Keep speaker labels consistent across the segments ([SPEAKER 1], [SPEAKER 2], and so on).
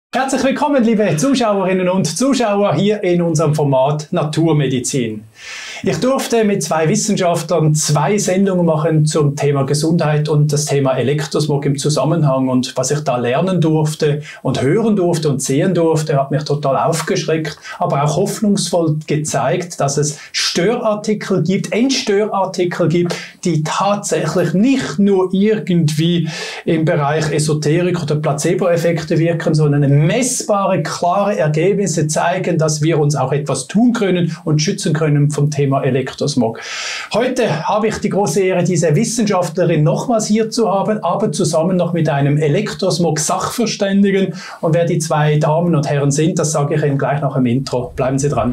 [SPEAKER 1] Herzlich willkommen, liebe Zuschauerinnen und Zuschauer, hier in unserem Format Naturmedizin. Ich durfte mit zwei Wissenschaftlern 2 Sendungen machen zum Thema Gesundheit und das Thema Elektrosmog im Zusammenhang. Und was ich da lernen durfte und hören durfte und sehen durfte, hat mich total aufgeschreckt, aber auch hoffnungsvoll gezeigt, dass es Störartikel gibt, Entstörartikel gibt, die tatsächlich nicht nur irgendwie im Bereich Esoterik oder Placebo-Effekte wirken, sondern messbare, klare Ergebnisse zeigen, dass wir uns auch etwas tun können und schützen können vom Thema Elektrosmog. Heute habe ich die große Ehre, diese Wissenschaftlerin nochmals hier zu haben, aber zusammen noch mit einem Elektrosmog-Sachverständigen. Und wer die 2 Damen und Herren sind, das sage ich Ihnen gleich nach dem Intro. Bleiben Sie dran.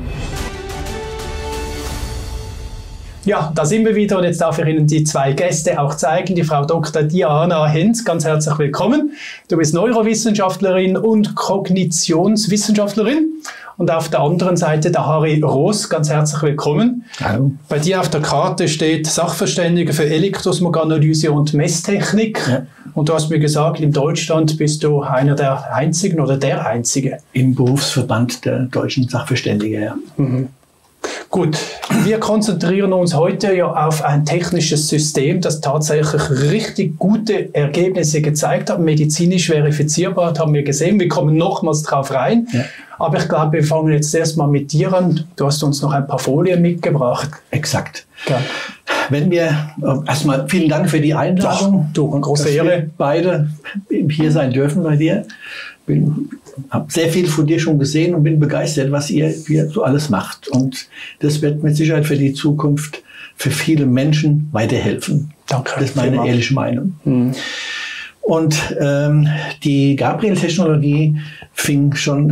[SPEAKER 1] Ja, da sind wir wieder und jetzt darf ich Ihnen die 2 Gäste auch zeigen. Die Frau Dr. Diana Hinz, ganz herzlich willkommen. Du bist Neurowissenschaftlerin und Kognitionswissenschaftlerin. Und auf der anderen Seite der Harry Roos, ganz herzlich willkommen.
[SPEAKER 2] Hallo.
[SPEAKER 1] Bei dir auf der Karte steht Sachverständiger für Elektrosmog-Analyse und Messtechnik. Ja. Und du hast mir gesagt, in Deutschland bist du einer der Einzigen oder der Einzige.
[SPEAKER 2] Im Berufsverband der deutschen Sachverständigen, ja.
[SPEAKER 1] Mhm. Gut, wir konzentrieren uns heute ja auf ein technisches System, das tatsächlich richtig gute Ergebnisse gezeigt hat, medizinisch verifizierbar, haben wir gesehen. Wir kommen nochmals drauf rein. Ja. Aber ich glaube, wir fangen jetzt erstmal mit dir an. Du hast uns noch ein paar Folien mitgebracht.
[SPEAKER 2] Exakt.
[SPEAKER 1] Ja.
[SPEAKER 2] Wenn wir erstmal vielen Dank für die Einladung.
[SPEAKER 1] Du, eine große Ehre.
[SPEAKER 2] Wir beide hier sein dürfen bei dir. Habe sehr viel von dir schon gesehen und bin begeistert, was ihr so alles macht. Und das wird mit Sicherheit für die Zukunft für viele Menschen weiterhelfen.
[SPEAKER 1] Danke.
[SPEAKER 2] Das ist meine ehrliche Meinung. Mhm. Und die Gabriel-Technologie fing schon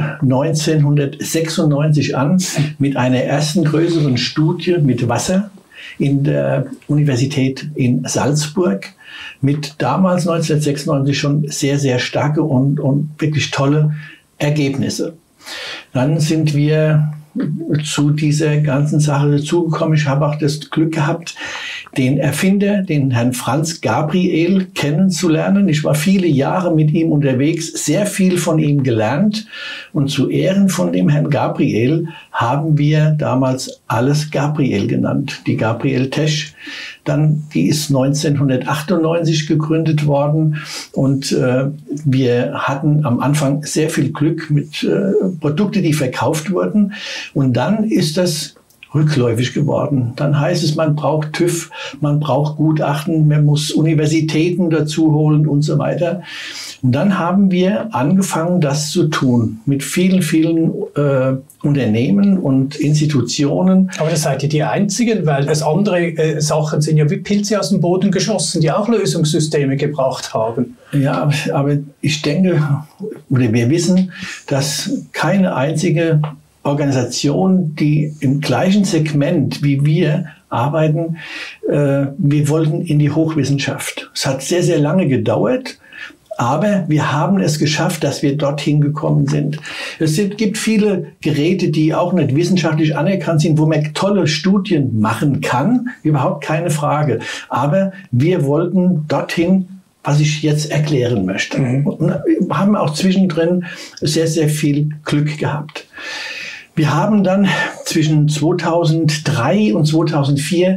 [SPEAKER 2] 1996 an mit einer ersten größeren Studie mit Wasser in der Universität in Salzburg. Mit damals 1996 schon sehr, sehr starke und wirklich tolle Ergebnisse. Dann sind wir zu dieser ganzen Sache dazugekommen. Ich habe auch das Glück gehabt, den Erfinder, den Herrn Franz Gabriel, kennenzulernen. Ich war viele Jahre mit ihm unterwegs, sehr viel von ihm gelernt. Und zu Ehren von dem Herrn Gabriel haben wir damals alles Gabriel genannt. Die Gabriel Tech, die ist 1998 gegründet worden. Und wir hatten am Anfang sehr viel Glück mit Produkten, die verkauft wurden. Und dann ist das rückläufig geworden. Dann heißt es, man braucht TÜV, man braucht Gutachten, man muss Universitäten dazu holen und so weiter. Und dann haben wir angefangen, das zu tun mit vielen, vielen Unternehmen und Institutionen.
[SPEAKER 1] Aber das seid ihr die Einzigen, weil es andere Sachen sind ja wie Pilze aus dem Boden geschossen, die auch Lösungssysteme gebracht haben.
[SPEAKER 2] Ja, aber ich denke, oder wir wissen, dass keine einzige Organisation, die im gleichen Segment wie wir arbeiten, wir wollten in die Hochwissenschaft. Es hat sehr, sehr lange gedauert, aber wir haben es geschafft, dass wir dorthin gekommen sind. Es gibt viele Geräte, die auch nicht wissenschaftlich anerkannt sind, wo man tolle Studien machen kann, überhaupt keine Frage. Aber wir wollten dorthin, was ich jetzt erklären möchte. Und wir haben auch zwischendrin sehr, sehr viel Glück gehabt. Wir haben dann zwischen 2003 und 2004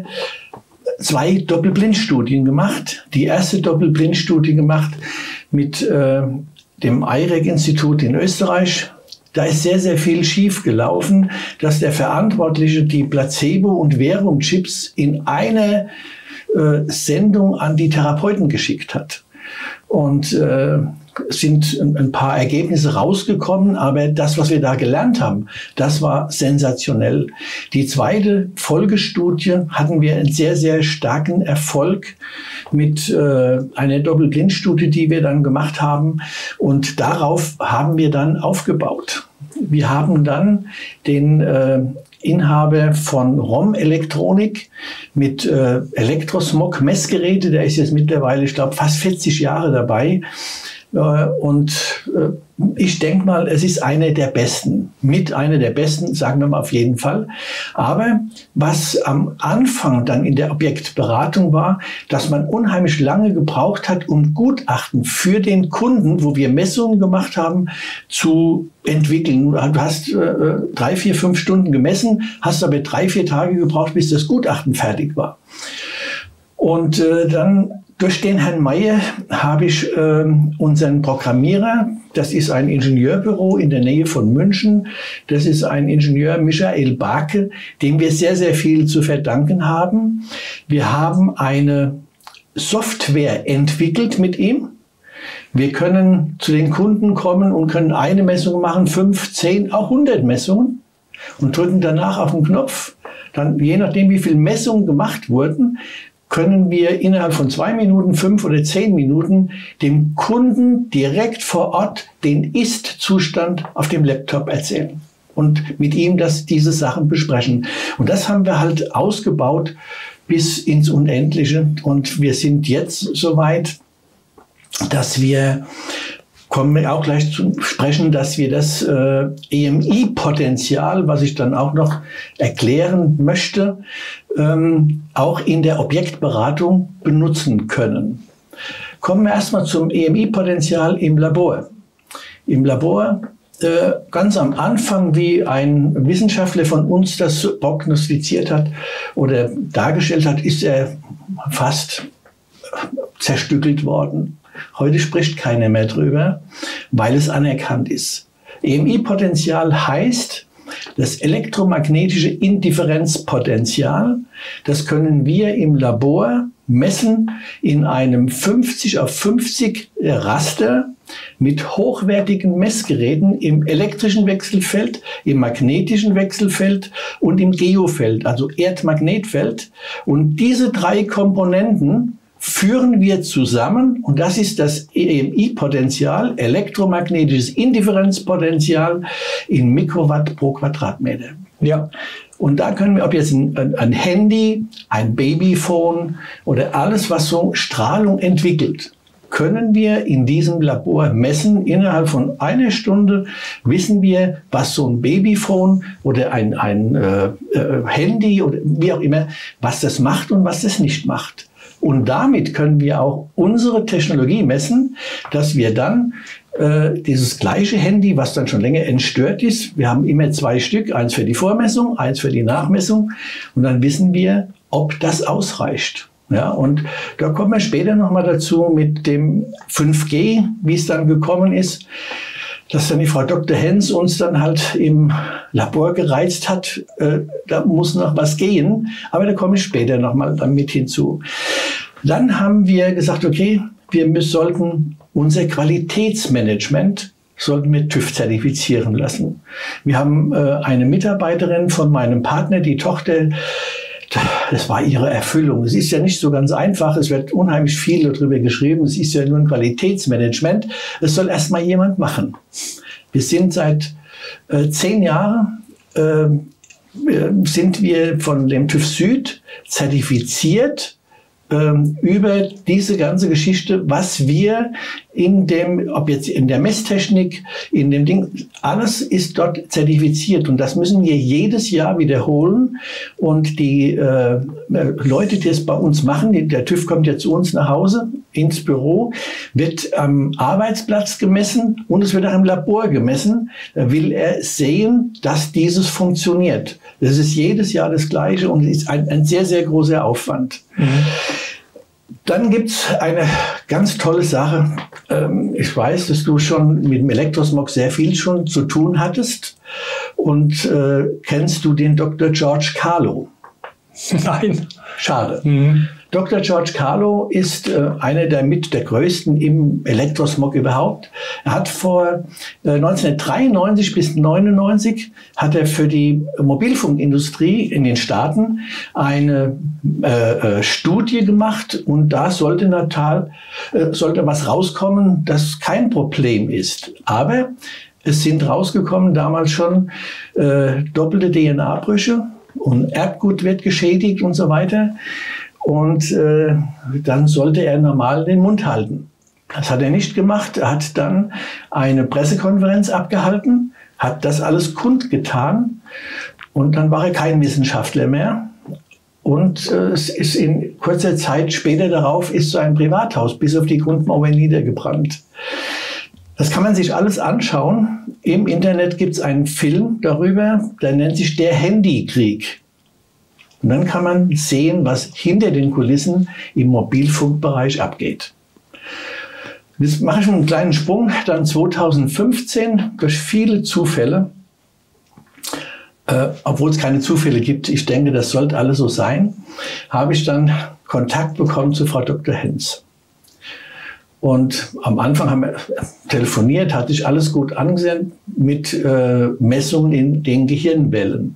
[SPEAKER 2] 2 Doppelblindstudien gemacht. Die erste Doppelblindstudie gemacht mit dem IREC-Institut in Österreich. Da ist sehr, sehr viel schief gelaufen, dass der Verantwortliche die Placebo- und Verum-Chips in eine Sendung an die Therapeuten geschickt hat. Und sind ein paar Ergebnisse rausgekommen, aber das, was wir da gelernt haben, das war sensationell. Die zweite Folgestudie hatten wir einen sehr, sehr starken Erfolg mit einer Doppelblindstudie, die wir dann gemacht haben, und darauf haben wir dann aufgebaut. Wir haben dann den Inhaber von ROM Elektronik mit Elektrosmog-Messgeräte, der ist jetzt mittlerweile, ich glaube, fast 40 Jahre dabei, Ich denke mal, es ist eine der besten, sagen wir mal auf jeden Fall. Aber was am Anfang dann in der Objektberatung war, dass man unheimlich lange gebraucht hat, um Gutachten für den Kunden, wo wir Messungen gemacht haben, zu entwickeln. Du hast 3, 4, 5 Stunden gemessen, hast aber 3, 4 Tage gebraucht, bis das Gutachten fertig war. Und dann durch den Herrn Meyer habe ich unseren Programmierer, das ist ein Ingenieurbüro in der Nähe von München, das ist ein Ingenieur Michael Barke, dem wir sehr, sehr viel zu verdanken haben. Wir haben eine Software entwickelt mit ihm. Wir können zu den Kunden kommen und können eine Messung machen, 5, 10, auch 100 Messungen und drücken danach auf den Knopf. Dann, je nachdem, wie viele Messungen gemacht wurden, können wir innerhalb von 2 Minuten, 5 oder 10 Minuten dem Kunden direkt vor Ort den Ist-Zustand auf dem Laptop erzählen und mit ihm diese Sachen besprechen. Und das haben wir halt ausgebaut bis ins Unendliche. Und wir sind jetzt soweit, dass wir, kommen wir auch gleich zu sprechen, dass wir das EMI-Potenzial, was ich dann auch noch erklären möchte, auch in der Objektberatung benutzen können. Kommen wir erstmal zum EMI-Potenzial im Labor. Im Labor, ganz am Anfang, wie ein Wissenschaftler von uns das prognostiziert hat oder dargestellt hat, ist er fast zerstückelt worden. Heute spricht keiner mehr drüber, weil es anerkannt ist. EMI-Potenzial heißt, das elektromagnetische Indifferenzpotential, das können wir im Labor messen in einem 50×50 Raster mit hochwertigen Messgeräten im elektrischen Wechselfeld, im magnetischen Wechselfeld und im Geofeld, also Erdmagnetfeld. Und diese 3 Komponenten führen wir zusammen und das ist das EMI-Potenzial, elektromagnetisches Indifferenzpotential in Mikrowatt pro Quadratmeter. Ja. Und da können wir, ob jetzt ein Handy, ein Babyphone oder alles, was so Strahlung entwickelt, können wir in diesem Labor messen. Innerhalb von 1 Stunde wissen wir, was so ein Babyphone oder ein Handy oder wie auch immer, was das macht und was das nicht macht. Und damit können wir auch unsere Technologie messen, dass wir dann dieses gleiche Handy, was dann schon länger entstört ist, wir haben immer 2 Stück, eins für die Vormessung, eins für die Nachmessung, und dann wissen wir, ob das ausreicht. Ja, und da kommen wir später nochmal dazu mit dem 5G, wie es dann gekommen ist, dass dann die Frau Dr. Hens uns dann halt im Labor gereizt hat, da muss noch was gehen, aber da komme ich später nochmal mit hinzu. Dann haben wir gesagt, okay, wir sollten unser Qualitätsmanagement sollten wir TÜV zertifizieren lassen. Wir haben eine Mitarbeiterin von meinem Partner, die Tochter, das war ihre Erfüllung. Es ist ja nicht so ganz einfach, es wird unheimlich viel darüber geschrieben, es ist ja nur ein Qualitätsmanagement, es soll erstmal jemand machen. Wir sind seit 10 Jahren, sind wir von dem TÜV Süd zertifiziert über diese ganze Geschichte, was wir ob jetzt in der Messtechnik, in dem Ding, alles ist dort zertifiziert und das müssen wir jedes Jahr wiederholen und die Leute, die es bei uns machen, der TÜV kommt ja zu uns nach Hause ins Büro, wird am Arbeitsplatz gemessen und es wird auch im Labor gemessen. Da will er sehen, dass dieses funktioniert. Das ist jedes Jahr das Gleiche und ist ein sehr, sehr großer Aufwand. Mhm. Dann gibt's eine ganz tolle Sache. Ich weiß, dass du schon mit dem Elektrosmog sehr viel schon zu tun hattest. Und kennst du den Dr. George Carlo?
[SPEAKER 1] Nein.
[SPEAKER 2] Schade. Mhm. Dr. George Carlo ist einer der größten im Elektrosmog überhaupt. Er hat vor 1993 bis 1999 hat er für die Mobilfunkindustrie in den Staaten eine Studie gemacht und da sollte was rauskommen, das kein Problem ist. Aber es sind rausgekommen damals schon doppelte DNA-Brüche und Erbgut wird geschädigt und so weiter. Und dann sollte er normal den Mund halten. Das hat er nicht gemacht. Er hat dann eine Pressekonferenz abgehalten, hat das alles kundgetan und dann war er kein Wissenschaftler mehr. Und es ist in kurzer Zeit später darauf ist so ein Privathaus bis auf die Grundmauer niedergebrannt. Das kann man sich alles anschauen. Im Internet gibt es einen Film darüber, der nennt sich Der Handykrieg. Und dann kann man sehen, was hinter den Kulissen im Mobilfunkbereich abgeht. Jetzt mache ich einen kleinen Sprung. Dann 2015, durch viele Zufälle, obwohl es keine Zufälle gibt, ich denke, das sollte alles so sein, habe ich dann Kontakt bekommen zu Frau Dr. Henz. Und am Anfang haben wir telefoniert, hat sich alles gut angesehen mit Messungen in den Gehirnwellen.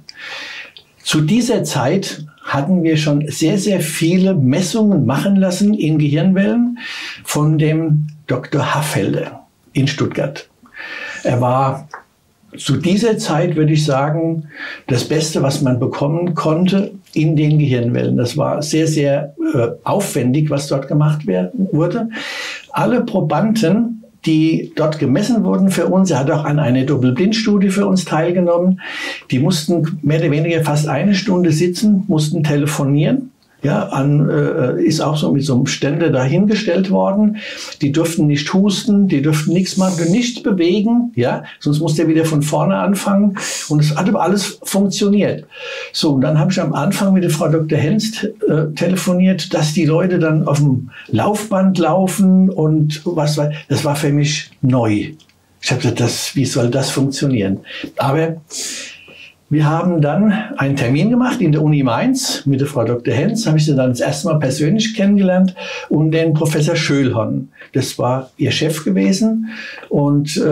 [SPEAKER 2] Zu dieser Zeit hatten wir schon sehr, sehr viele Messungen machen lassen in Gehirnwellen von dem Dr. Haffelder in Stuttgart. Er war zu dieser Zeit, würde ich sagen, das Beste, was man bekommen konnte in den Gehirnwellen. Das war sehr, sehr aufwendig, was dort gemacht wurde. Alle Probanden, die dort gemessen wurden für uns, er hat auch an einer Doppelblindstudie für uns teilgenommen, die mussten mehr oder weniger fast eine Stunde sitzen, mussten telefonieren. Ja, ist auch so mit so einem Ständer dahingestellt worden. Die durften nicht husten, die durften nichts machen, nichts bewegen, ja, sonst musste er wieder von vorne anfangen. Und es hat aber alles funktioniert. So, und dann habe ich am Anfang mit der Frau Dr. Henz telefoniert, dass die Leute dann auf dem Laufband laufen und was war. Das war für mich neu. Ich habe gesagt, wie soll das funktionieren? Aber wir haben dann einen Termin gemacht in der Uni Mainz mit der Frau Dr. Henz. Habe ich sie dann das erste Mal persönlich kennengelernt und den Professor Schöllhorn. Das war ihr Chef gewesen und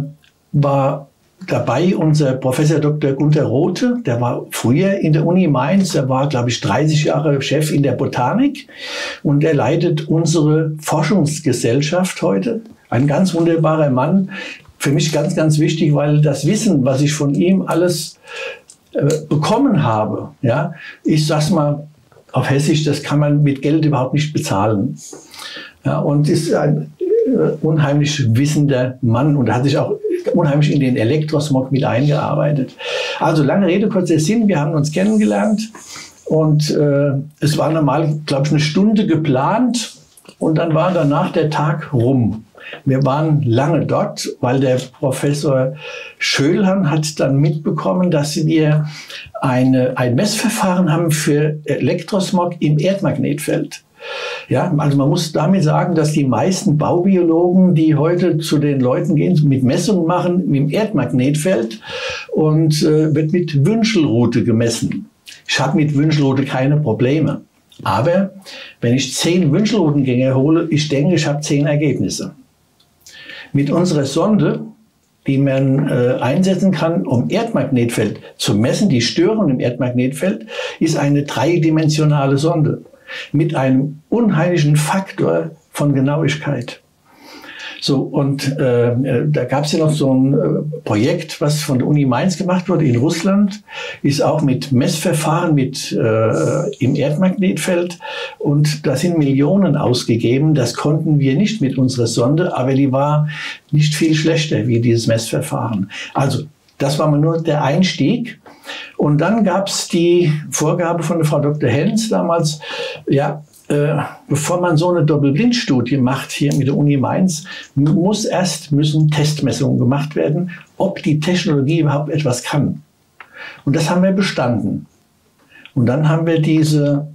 [SPEAKER 2] war dabei unser Professor Dr. Gunther Rothe. Der war früher in der Uni Mainz. Er war, glaube ich, 30 Jahre Chef in der Botanik und er leitet unsere Forschungsgesellschaft heute. Ein ganz wunderbarer Mann. Für mich ganz, ganz wichtig, weil das Wissen, was ich von ihm alles bekommen habe, ja, ich sag's mal auf Hessisch, das kann man mit Geld überhaupt nicht bezahlen. Ja, und ist ein unheimlich wissender Mann und hat sich auch unheimlich in den Elektrosmog mit eingearbeitet. Also lange Rede, kurzer Sinn, wir haben uns kennengelernt und es war normal, glaube ich, eine Stunde geplant und dann war danach der Tag rum. Wir waren lange dort, weil der Professor Schöllhorn hat dann mitbekommen, dass wir ein Messverfahren haben für Elektrosmog im Erdmagnetfeld. Ja, also man muss damit sagen, dass die meisten Baubiologen, die heute zu den Leuten gehen, mit Messungen machen mit dem Erdmagnetfeld und wird mit Wünschelrute gemessen. Ich habe mit Wünschelrute keine Probleme. Aber wenn ich 10 Wünschelrutengänge hole, ich denke, ich habe 10 Ergebnisse. Mit unserer Sonde, die man einsetzen kann, um Erdmagnetfeld zu messen, die Störung im Erdmagnetfeld, ist eine dreidimensionale Sonde mit einem unheimlichen Faktor von Genauigkeit. So, und da gab es ja noch so ein Projekt, was von der Uni Mainz gemacht wurde in Russland, ist auch mit Messverfahren im Erdmagnetfeld und da sind Millionen ausgegeben. Das konnten wir nicht mit unserer Sonde, aber die war nicht viel schlechter wie dieses Messverfahren. Also das war mal nur der Einstieg. Und dann gab es die Vorgabe von der Frau Dr. Henz damals, ja, bevor man so eine Doppelblindstudie macht hier mit der Uni Mainz, müssen Testmessungen gemacht werden, ob die Technologie überhaupt etwas kann. Und das haben wir bestanden. Und dann haben wir diese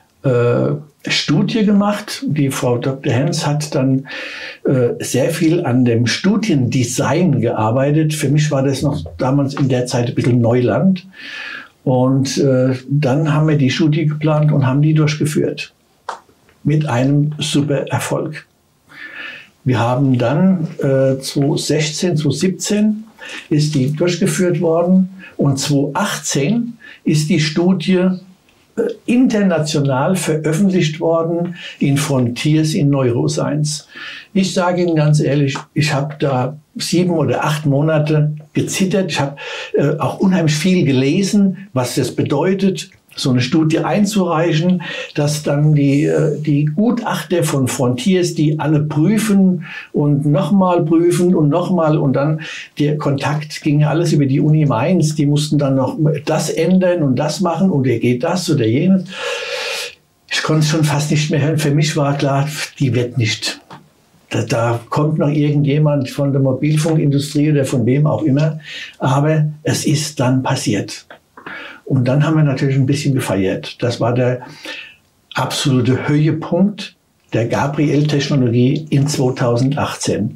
[SPEAKER 2] Studie gemacht. Die Frau Dr. Henz hat dann sehr viel an dem Studiendesign gearbeitet. Für mich war das noch damals in der Zeit ein bisschen Neuland. Und dann haben wir die Studie geplant und haben die durchgeführt. Mit einem super Erfolg. Wir haben dann 2016, 2017 ist die durchgeführt worden und 2018 ist die Studie international veröffentlicht worden in Frontiers in Neuroscience. Ich sage Ihnen ganz ehrlich, ich habe da 7 oder 8 Monate gezittert. Ich habe auch unheimlich viel gelesen, was das bedeutet. so eine Studie einzureichen, dass dann die Gutachter von Frontiers, die alle prüfen und nochmal prüfen und nochmal, und dann der Kontakt ging alles über die Uni Mainz, die mussten dann noch das ändern und das machen oder geht das oder jenes. Ich konnte es schon fast nicht mehr hören. Für mich war klar, die wird nicht. Da kommt noch irgendjemand von der Mobilfunkindustrie oder von wem auch immer. Aber es ist dann passiert. Und dann haben wir natürlich ein bisschen gefeiert. Das war der absolute Höhepunkt der Gabriel-Technologie in 2018.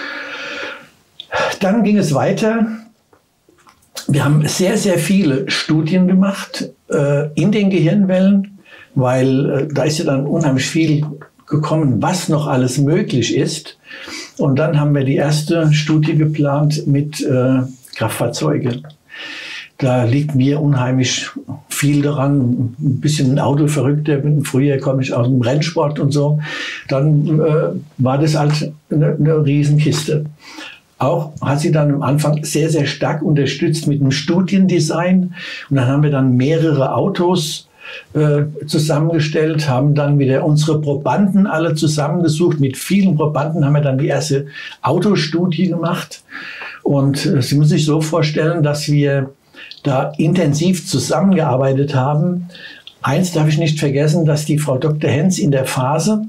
[SPEAKER 2] Dann ging es weiter. Wir haben sehr, sehr viele Studien gemacht in den Gehirnwellen, weil da ist ja dann unheimlich viel gekommen, was noch alles möglich ist. Und dann haben wir die erste Studie geplant mit Kraftfahrzeugen. Da liegt mir unheimlich viel daran, ein bisschen ein Autoverrückter. Früher komme ich aus dem Rennsport und so. Dann war das halt eine Riesenkiste. Auch hat sie dann am Anfang sehr, sehr stark unterstützt mit einem Studiendesign. Und dann haben wir dann mehrere Autos zusammengestellt, haben dann wieder unsere Probanden alle zusammengesucht. Mit vielen Probanden haben wir dann die erste Autostudie gemacht. Und Sie müssen sich so vorstellen, dass wir da intensiv zusammengearbeitet haben. Eins darf ich nicht vergessen, dass die Frau Dr. Henz in der Phase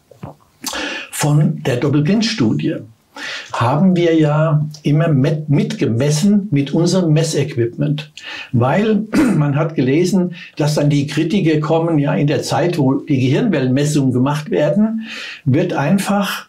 [SPEAKER 2] von der Doppelblindstudie haben wir ja immer mitgemessen mit unserem Messequipment. Weil man hat gelesen, dass dann die Kritiker kommen, ja, in der Zeit, wo die Gehirnwellenmessungen gemacht werden, wird einfach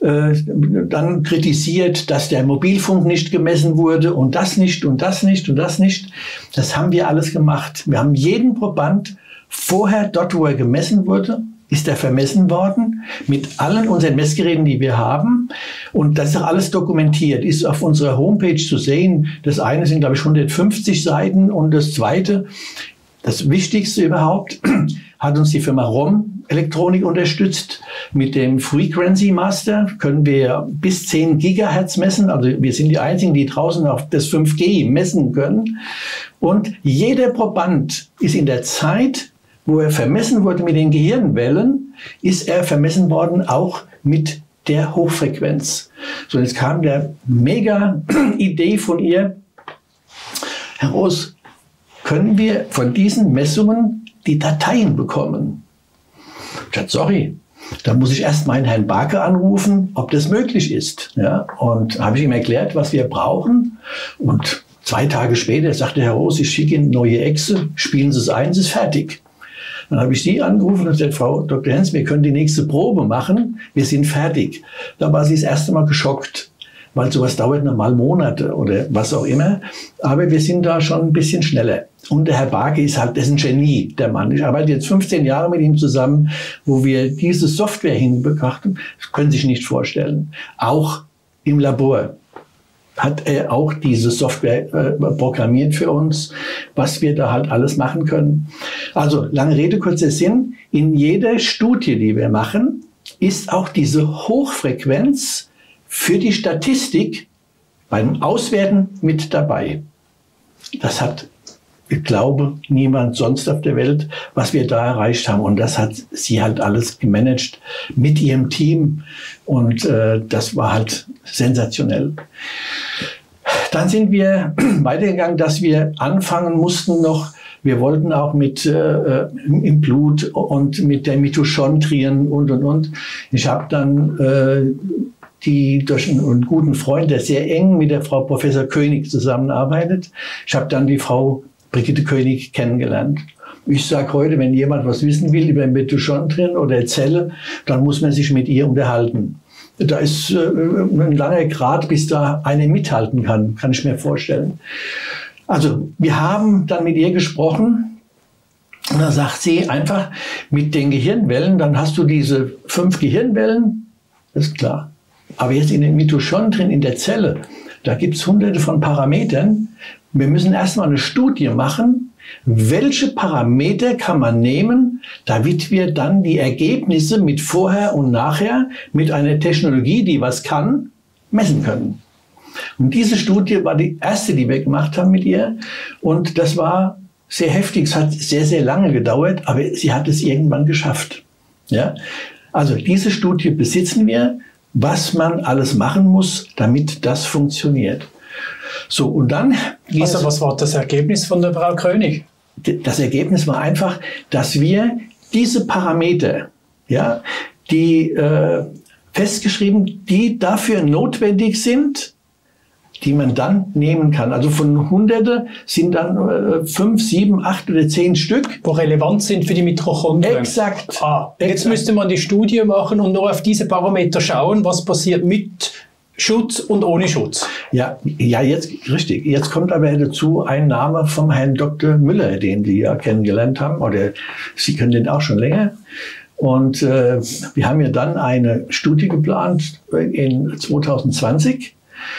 [SPEAKER 2] dann kritisiert, dass der Mobilfunk nicht gemessen wurde und das nicht und das nicht und das nicht. Das haben wir alles gemacht. Wir haben jeden Proband vorher dort, wo er gemessen wurde, ist er vermessen worden mit allen unseren Messgeräten, die wir haben. Und das ist auch alles dokumentiert, ist auf unserer Homepage zu sehen. Das eine sind, glaube ich, 150 Seiten und das zweite, das Wichtigste überhaupt, hat uns die Firma ROM Elektronik unterstützt. Mit dem Frequency Master können wir bis 10 Gigahertz messen. Also wir sind die Einzigen, die draußen auf das 5G messen können. Und jeder Proband ist in der Zeit, wo er vermessen wurde mit den Gehirnwellen, ist er vermessen worden auch mit der Hochfrequenz. So, jetzt kam der Mega-Idee von ihr heraus, können wir von diesen Messungen die Dateien bekommen? Ich sagte, sorry, da muss ich erst meinen Herrn Barke anrufen, ob das möglich ist. Ja, und habe ich ihm erklärt, was wir brauchen. Und 2 Tage später sagte Herr Roos, ich schicke Ihnen neue Excel, spielen Sie es ein, es ist fertig. Dann habe ich sie angerufen und gesagt, Frau Dr. Henz, wir können die nächste Probe machen, wir sind fertig. Da war sie das erste Mal geschockt, weil sowas dauert normal Monate oder was auch immer. Aber wir sind da schon ein bisschen schneller. Und der Herr Barke ist halt, das ist ein Genie, der Mann. Ich arbeite jetzt 15 Jahre mit ihm zusammen, wo wir diese Software hinbekommen. Das können Sie sich nicht vorstellen. Auch im Labor hat er auch diese Software programmiert für uns, was wir da halt alles machen können. Also, lange Rede, kurzer Sinn. In jeder Studie, die wir machen, ist auch diese Hochfrequenz für die Statistik beim Auswerten mit dabei. Das hat, ich glaube, niemand sonst auf der Welt, was wir da erreicht haben. Und das hat sie halt alles gemanagt mit ihrem Team. Und das war halt sensationell. Dann sind wir weitergegangen, dass wir anfangen mussten noch, wir wollten auch mit im Blut und mit der Mitochondrien und. Ich habe dann durch einen guten Freund, der sehr eng mit der Frau Professor König zusammenarbeitet, ich habe dann die Frau Brigitte König kennengelernt. Ich sage heute, wenn jemand was wissen will über Mitochondrien oder Zelle, dann muss man sich mit ihr unterhalten. Da ist ein langer Grat, bis da einer mithalten kann ich mir vorstellen. Also wir haben dann mit ihr gesprochen und dann sagt sie einfach, mit den Gehirnwellen, dann hast du diese 5 Gehirnwellen, das ist klar. Aber jetzt in den Mitochondrien in der Zelle, da gibt es hunderte von Parametern. Wir müssen erstmal eine Studie machen, welche Parameter kann man nehmen, damit wir dann die Ergebnisse mit vorher und nachher mit einer Technologie, die was kann, messen können. Und diese Studie war die erste, die wir gemacht haben mit ihr. Und das war sehr heftig. Es hat sehr, sehr lange gedauert, aber sie hat es irgendwann geschafft. Ja? Also diese Studie besitzen wir, was man alles machen muss, damit das funktioniert. So, und dann...
[SPEAKER 1] Also was war das Ergebnis von der Frau König?
[SPEAKER 2] Das Ergebnis war einfach, dass wir diese Parameter, ja, die festgeschrieben, die dafür notwendig sind, die man dann nehmen kann. Also von Hunderte sind dann 5, 7, 8 oder 10 Stück.
[SPEAKER 1] Wo relevant sind für die Mitochondrien.
[SPEAKER 2] Exakt.
[SPEAKER 1] Jetzt müsste man die Studie machen und nur auf diese Parameter schauen, was passiert mit Schutz und ohne Schutz.
[SPEAKER 2] Ja, jetzt richtig. Jetzt kommt aber dazu ein Name vom Herrn Dr. Müller, den Sie ja kennengelernt haben, oder Sie kennen den auch schon länger. Und wir haben ja dann eine Studie geplant in 2020.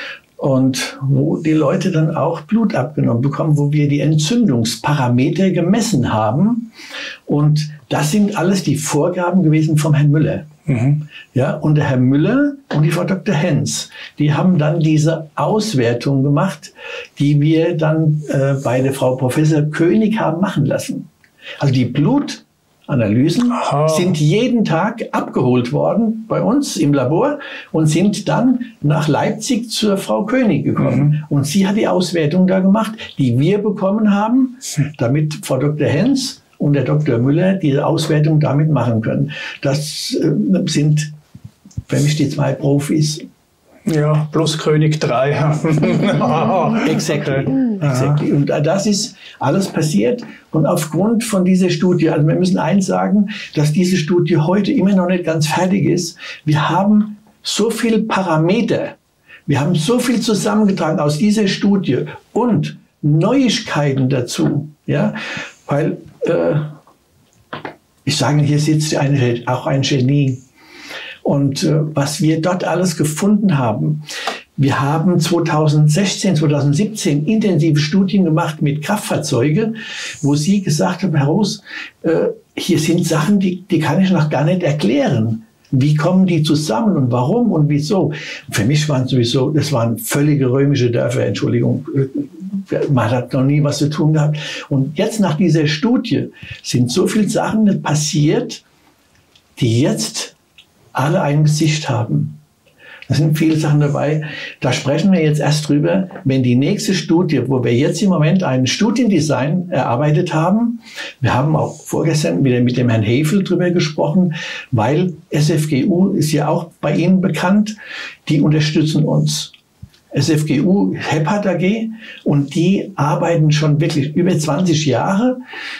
[SPEAKER 2] Und wo die Leute dann auch Blut abgenommen bekommen, wo wir die Entzündungsparameter gemessen haben. Und das sind alles die Vorgaben gewesen vom Herrn Müller. Mhm. Ja, und der Herr Müller und die Frau Dr. Hens, die haben dann diese Auswertung gemacht, die wir dann bei der Frau Professor König haben machen lassen. Also die Blutanalysen sind jeden Tag abgeholt worden bei uns im Labor und sind dann nach Leipzig zur Frau König gekommen. Mhm. Und sie hat die Auswertung da gemacht, die wir bekommen haben, damit Frau Dr. Hens und der Dr. Müller diese Auswertung damit machen können. Das sind für mich die 2 Profis.
[SPEAKER 1] Ja, plus König 3.
[SPEAKER 2] Exactly. Und das ist alles passiert. Und aufgrund von dieser Studie, also wir müssen eins sagen, dass diese Studie heute immer noch nicht ganz fertig ist. Wir haben so viele Parameter, wir haben so viel zusammengetragen aus dieser Studie und Neuigkeiten dazu. Ja, weil ich sage, hier sitzt auch ein Genie. Und was wir dort alles gefunden haben, wir haben 2016, 2017 intensive Studien gemacht mit Kraftfahrzeugen, wo sie gesagt haben, Herr Roos, hier sind Sachen, die kann ich noch gar nicht erklären. Wie kommen die zusammen und warum und wieso? Für mich waren sowieso, das waren völlige römische Dörfer, Entschuldigung. Man hat noch nie was zu tun gehabt. Und jetzt nach dieser Studie sind so viele Sachen passiert, die jetzt alle ein Gesicht haben. Da sind viele Sachen dabei. Da sprechen wir jetzt erst drüber, wenn die nächste Studie, wo wir jetzt im Moment ein Studiendesign erarbeitet haben. Wir haben auch vorgestern wieder mit dem Herrn Hefel drüber gesprochen, weil SFGU ist ja auch bei Ihnen bekannt. Die unterstützen uns. SFGU, Hepat AG, und die arbeiten schon wirklich über 20 Jahre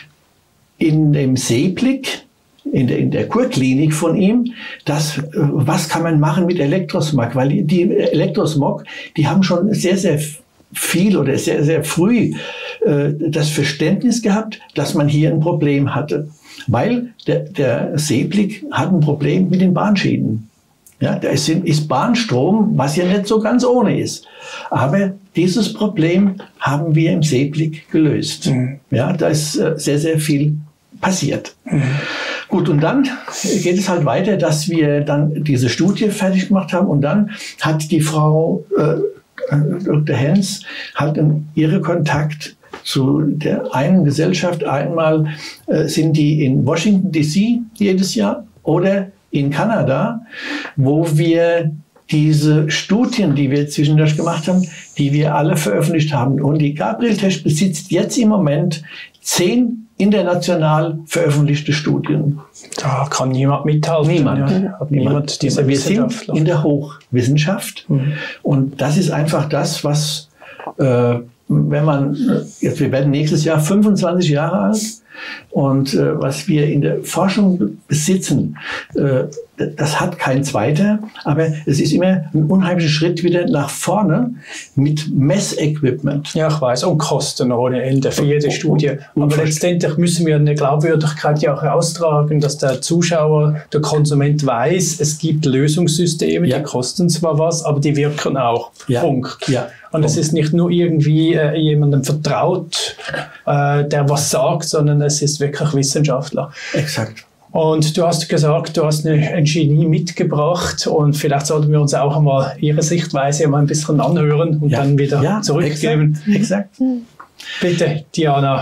[SPEAKER 2] in dem Seeblick, in der Kurklinik von ihm, was kann man machen mit Elektrosmog, weil die Elektrosmog, die haben schon sehr, sehr viel oder sehr, sehr früh das Verständnis gehabt, dass man hier ein Problem hatte, weil der Seeblick hat ein Problem mit den Bahnschienen. Ja, da ist Bahnstrom, was ja nicht so ganz ohne ist. Aber dieses Problem haben wir im Seeblick gelöst. Mhm. Ja, da ist sehr, sehr viel passiert. Mhm. Gut, und dann geht es halt weiter, dass wir dann diese Studie fertig gemacht haben und dann hat die Frau Dr. Hens hat ihre Kontakt zu der einen Gesellschaft. Einmal sind die in Washington DC jedes Jahr oder in Kanada, wo wir diese Studien, die wir zwischendurch gemacht haben, die wir alle veröffentlicht haben. Und die Gabriel Tesch besitzt jetzt im Moment 10 international veröffentlichte Studien.
[SPEAKER 1] Da kann niemand mithalten.
[SPEAKER 2] Niemand.
[SPEAKER 1] Diese
[SPEAKER 2] wir sind in der Hochwissenschaft. Mhm. Und das ist einfach das, was, wenn man, jetzt, wir werden nächstes Jahr 25 Jahre alt. Und was wir in der Forschung besitzen, das hat kein zweiter, aber es ist immer ein unheimlicher Schritt wieder nach vorne mit Messequipment.
[SPEAKER 1] Ja, ich weiß, und Kosten ohne Ende für jede Studie. Aber letztendlich müssen wir eine Glaubwürdigkeit ja auch austragen, dass der Zuschauer, der Konsument weiß, es gibt Lösungssysteme, die kosten zwar was, aber die wirken auch. Punkt. Ja. Und es ist nicht nur irgendwie jemandem vertraut, der was sagt, sondern es ist wirklich Wissenschaftler.
[SPEAKER 2] Exakt.
[SPEAKER 1] Und du hast gesagt, du hast ein Genie mitgebracht und vielleicht sollten wir uns auch einmal Ihre Sichtweise mal ein bisschen anhören und dann wieder zurückgeben.
[SPEAKER 2] Exakt.
[SPEAKER 1] Bitte, Diana.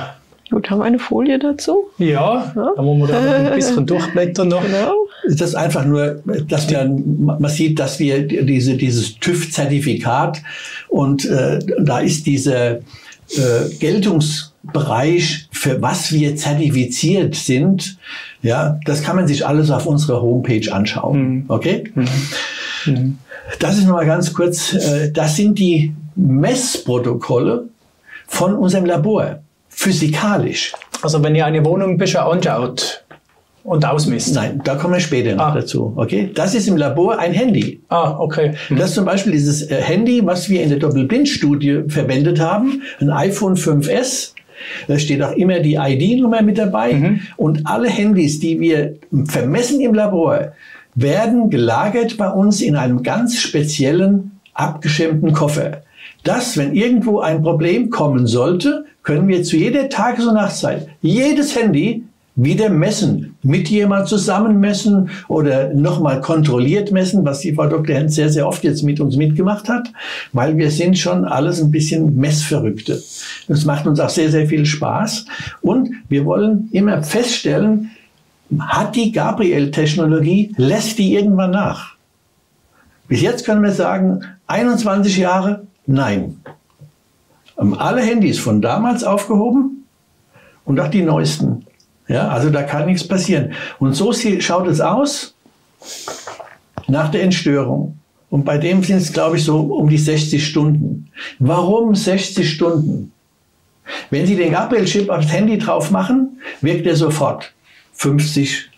[SPEAKER 3] Gut, haben wir eine Folie dazu?
[SPEAKER 1] Ja, da muss man da noch ein bisschen durchblättern noch.
[SPEAKER 3] Genau.
[SPEAKER 2] Das ist einfach nur, dass man sieht, dass wir dieses TÜV-Zertifikat und da ist dieser Geltungsbereich, für was wir zertifiziert sind, ja, das kann man sich alles auf unserer Homepage anschauen. Okay? Das ist nochmal ganz kurz, das sind die Messprotokolle von unserem Labor, physikalisch.
[SPEAKER 1] Also wenn ihr eine Wohnung anschaut und ausmisst.
[SPEAKER 2] Nein, da kommen wir später noch dazu. Okay? Das ist im Labor ein Handy.
[SPEAKER 1] Okay.
[SPEAKER 2] Das ist zum Beispiel dieses Handy, was wir in der Doppelblindstudie verwendet haben, ein iPhone 5S. Da steht auch immer die ID-Nummer mit dabei. Und alle Handys, die wir vermessen im Labor, werden gelagert bei uns in einem ganz speziellen, abgeschirmten Koffer. Dass, wenn irgendwo ein Problem kommen sollte, können wir zu jeder Tages- und Nachtzeit jedes Handy wieder messen, mit jemand zusammen messen oder nochmal kontrolliert messen, was die Frau Dr. Henz sehr, sehr oft jetzt mit uns mitgemacht hat, weil wir sind schon alles ein bisschen Messverrückte. Das macht uns auch sehr, sehr viel Spaß und wir wollen immer feststellen, hat die Gabriel-Technologie, lässt die irgendwann nach? Bis jetzt können wir sagen, 21 Jahre, nein. Haben alle Handys von damals aufgehoben und auch die neuesten. Ja, also da kann nichts passieren. Und so schaut es aus nach der Entstörung. Und bei dem sind es, glaube ich, so um die 60 Stunden. Warum 60 Stunden? Wenn Sie den Gabriel-Chip aufs Handy drauf machen, wirkt er sofort 50,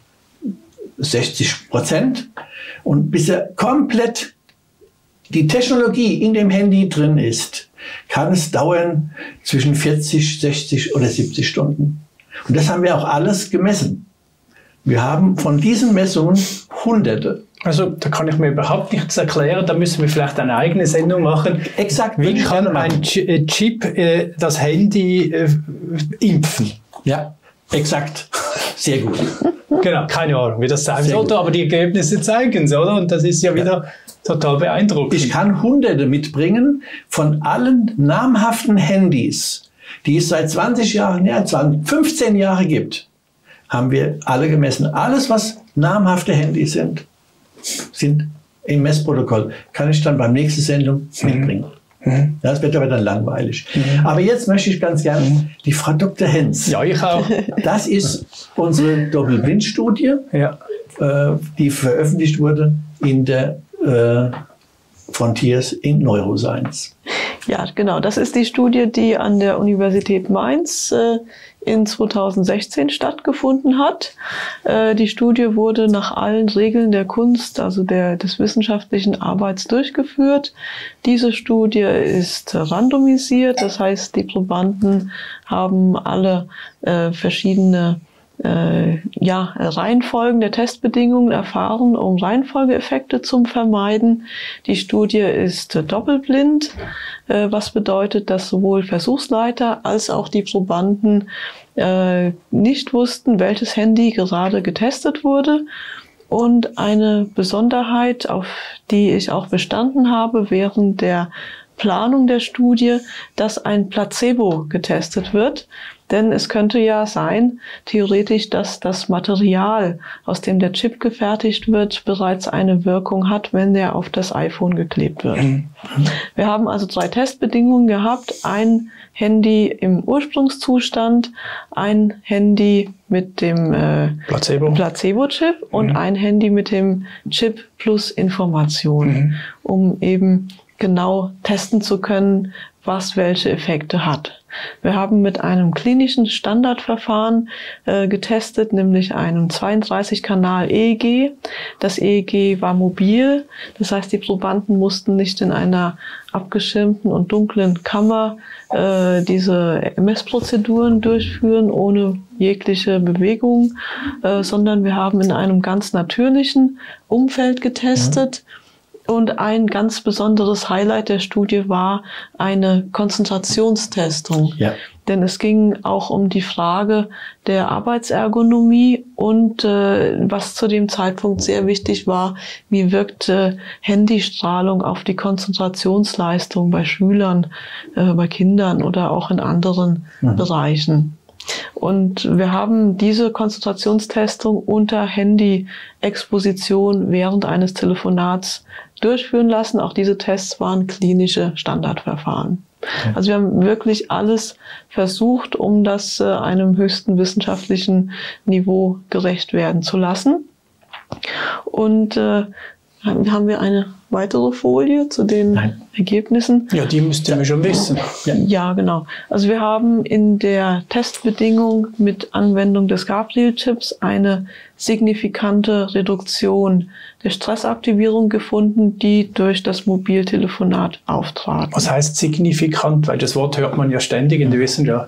[SPEAKER 2] 60%. Und bis er komplett die Technologie in dem Handy drin ist, kann es dauern zwischen 40, 60 oder 70 Stunden. Und das haben wir auch alles gemessen. Wir haben von diesen Messungen Hunderte.
[SPEAKER 1] Also da kann ich mir überhaupt nichts erklären, da müssen wir vielleicht eine eigene Sendung machen.
[SPEAKER 2] Exakt.
[SPEAKER 1] Wie kann ein Chip das Handy impfen?
[SPEAKER 2] Ja, exakt. Sehr gut.
[SPEAKER 1] Genau, keine Ahnung, wie das sein sollte, aber die Ergebnisse zeigen es, oder? Und das ist ja wieder total beeindruckend.
[SPEAKER 2] Ich kann Hunderte mitbringen von allen namhaften Handys, die es seit 20 Jahren, 15 Jahre gibt, haben wir alle gemessen. Alles, was namhafte Handys sind im Messprotokoll. Kann ich dann beim nächsten Sendung mitbringen. Das wird aber dann langweilig. Aber jetzt möchte ich ganz gerne die Frau Dr. Henz.
[SPEAKER 1] Ja, ich auch.
[SPEAKER 2] Das ist unsere Doppelblindstudie, die veröffentlicht wurde in der Frontiers in Neuroscience.
[SPEAKER 3] Ja, genau. Das ist die Studie, die an der Universität Mainz in 2016 stattgefunden hat. Die Studie wurde nach allen Regeln der Kunst, also des wissenschaftlichen Arbeits durchgeführt. Diese Studie ist randomisiert, das heißt, die Probanden haben alle verschiedene Reihenfolgen der Testbedingungen erfahren, um Reihenfolgeeffekte zu vermeiden. Die Studie ist doppelblind, was bedeutet, dass sowohl Versuchsleiter als auch die Probanden nicht wussten, welches Handy gerade getestet wurde. Und eine Besonderheit, auf die ich auch bestanden habe während der Planung der Studie, dass ein Placebo getestet wird. Denn es könnte ja sein, theoretisch, dass das Material, aus dem der Chip gefertigt wird, bereits eine Wirkung hat, wenn der auf das iPhone geklebt wird. Wir haben also 3 Testbedingungen gehabt. Ein Handy im Ursprungszustand, ein Handy mit dem Placebo-Chip und ein Handy mit dem Chip plus Information, um eben genau testen zu können, was welche Effekte hat. Wir haben mit einem klinischen Standardverfahren getestet, nämlich einem 32-Kanal EEG. Das EEG war mobil, das heißt, die Probanden mussten nicht in einer abgeschirmten und dunklen Kammer diese Messprozeduren durchführen, ohne jegliche Bewegung, sondern wir haben in einem ganz natürlichen Umfeld getestet. Und ein ganz besonderes Highlight der Studie war eine Konzentrationstestung. Ja. Denn es ging auch um die Frage der Arbeitsergonomie und was zu dem Zeitpunkt sehr wichtig war, wie wirkt Handystrahlung auf die Konzentrationsleistung bei Schülern, bei Kindern oder auch in anderen Bereichen. Und wir haben diese Konzentrationstestung unter Handy-Exposition während eines Telefonats durchführen lassen. Auch diese Tests waren klinische Standardverfahren. Okay. Also wir haben wirklich alles versucht, um das einem höchsten wissenschaftlichen Niveau gerecht werden zu lassen. Und haben wir eine weitere Folie zu den Ergebnissen?
[SPEAKER 1] Ja, die müsst ihr schon wissen.
[SPEAKER 3] Ja, genau. Also wir haben in der Testbedingung mit Anwendung des Gabriel-Chips eine signifikante Reduktion der Stressaktivierung gefunden, die durch das Mobiltelefonat auftrat.
[SPEAKER 1] Was heißt signifikant? Weil das Wort hört man ja ständig in der Wissenschaft.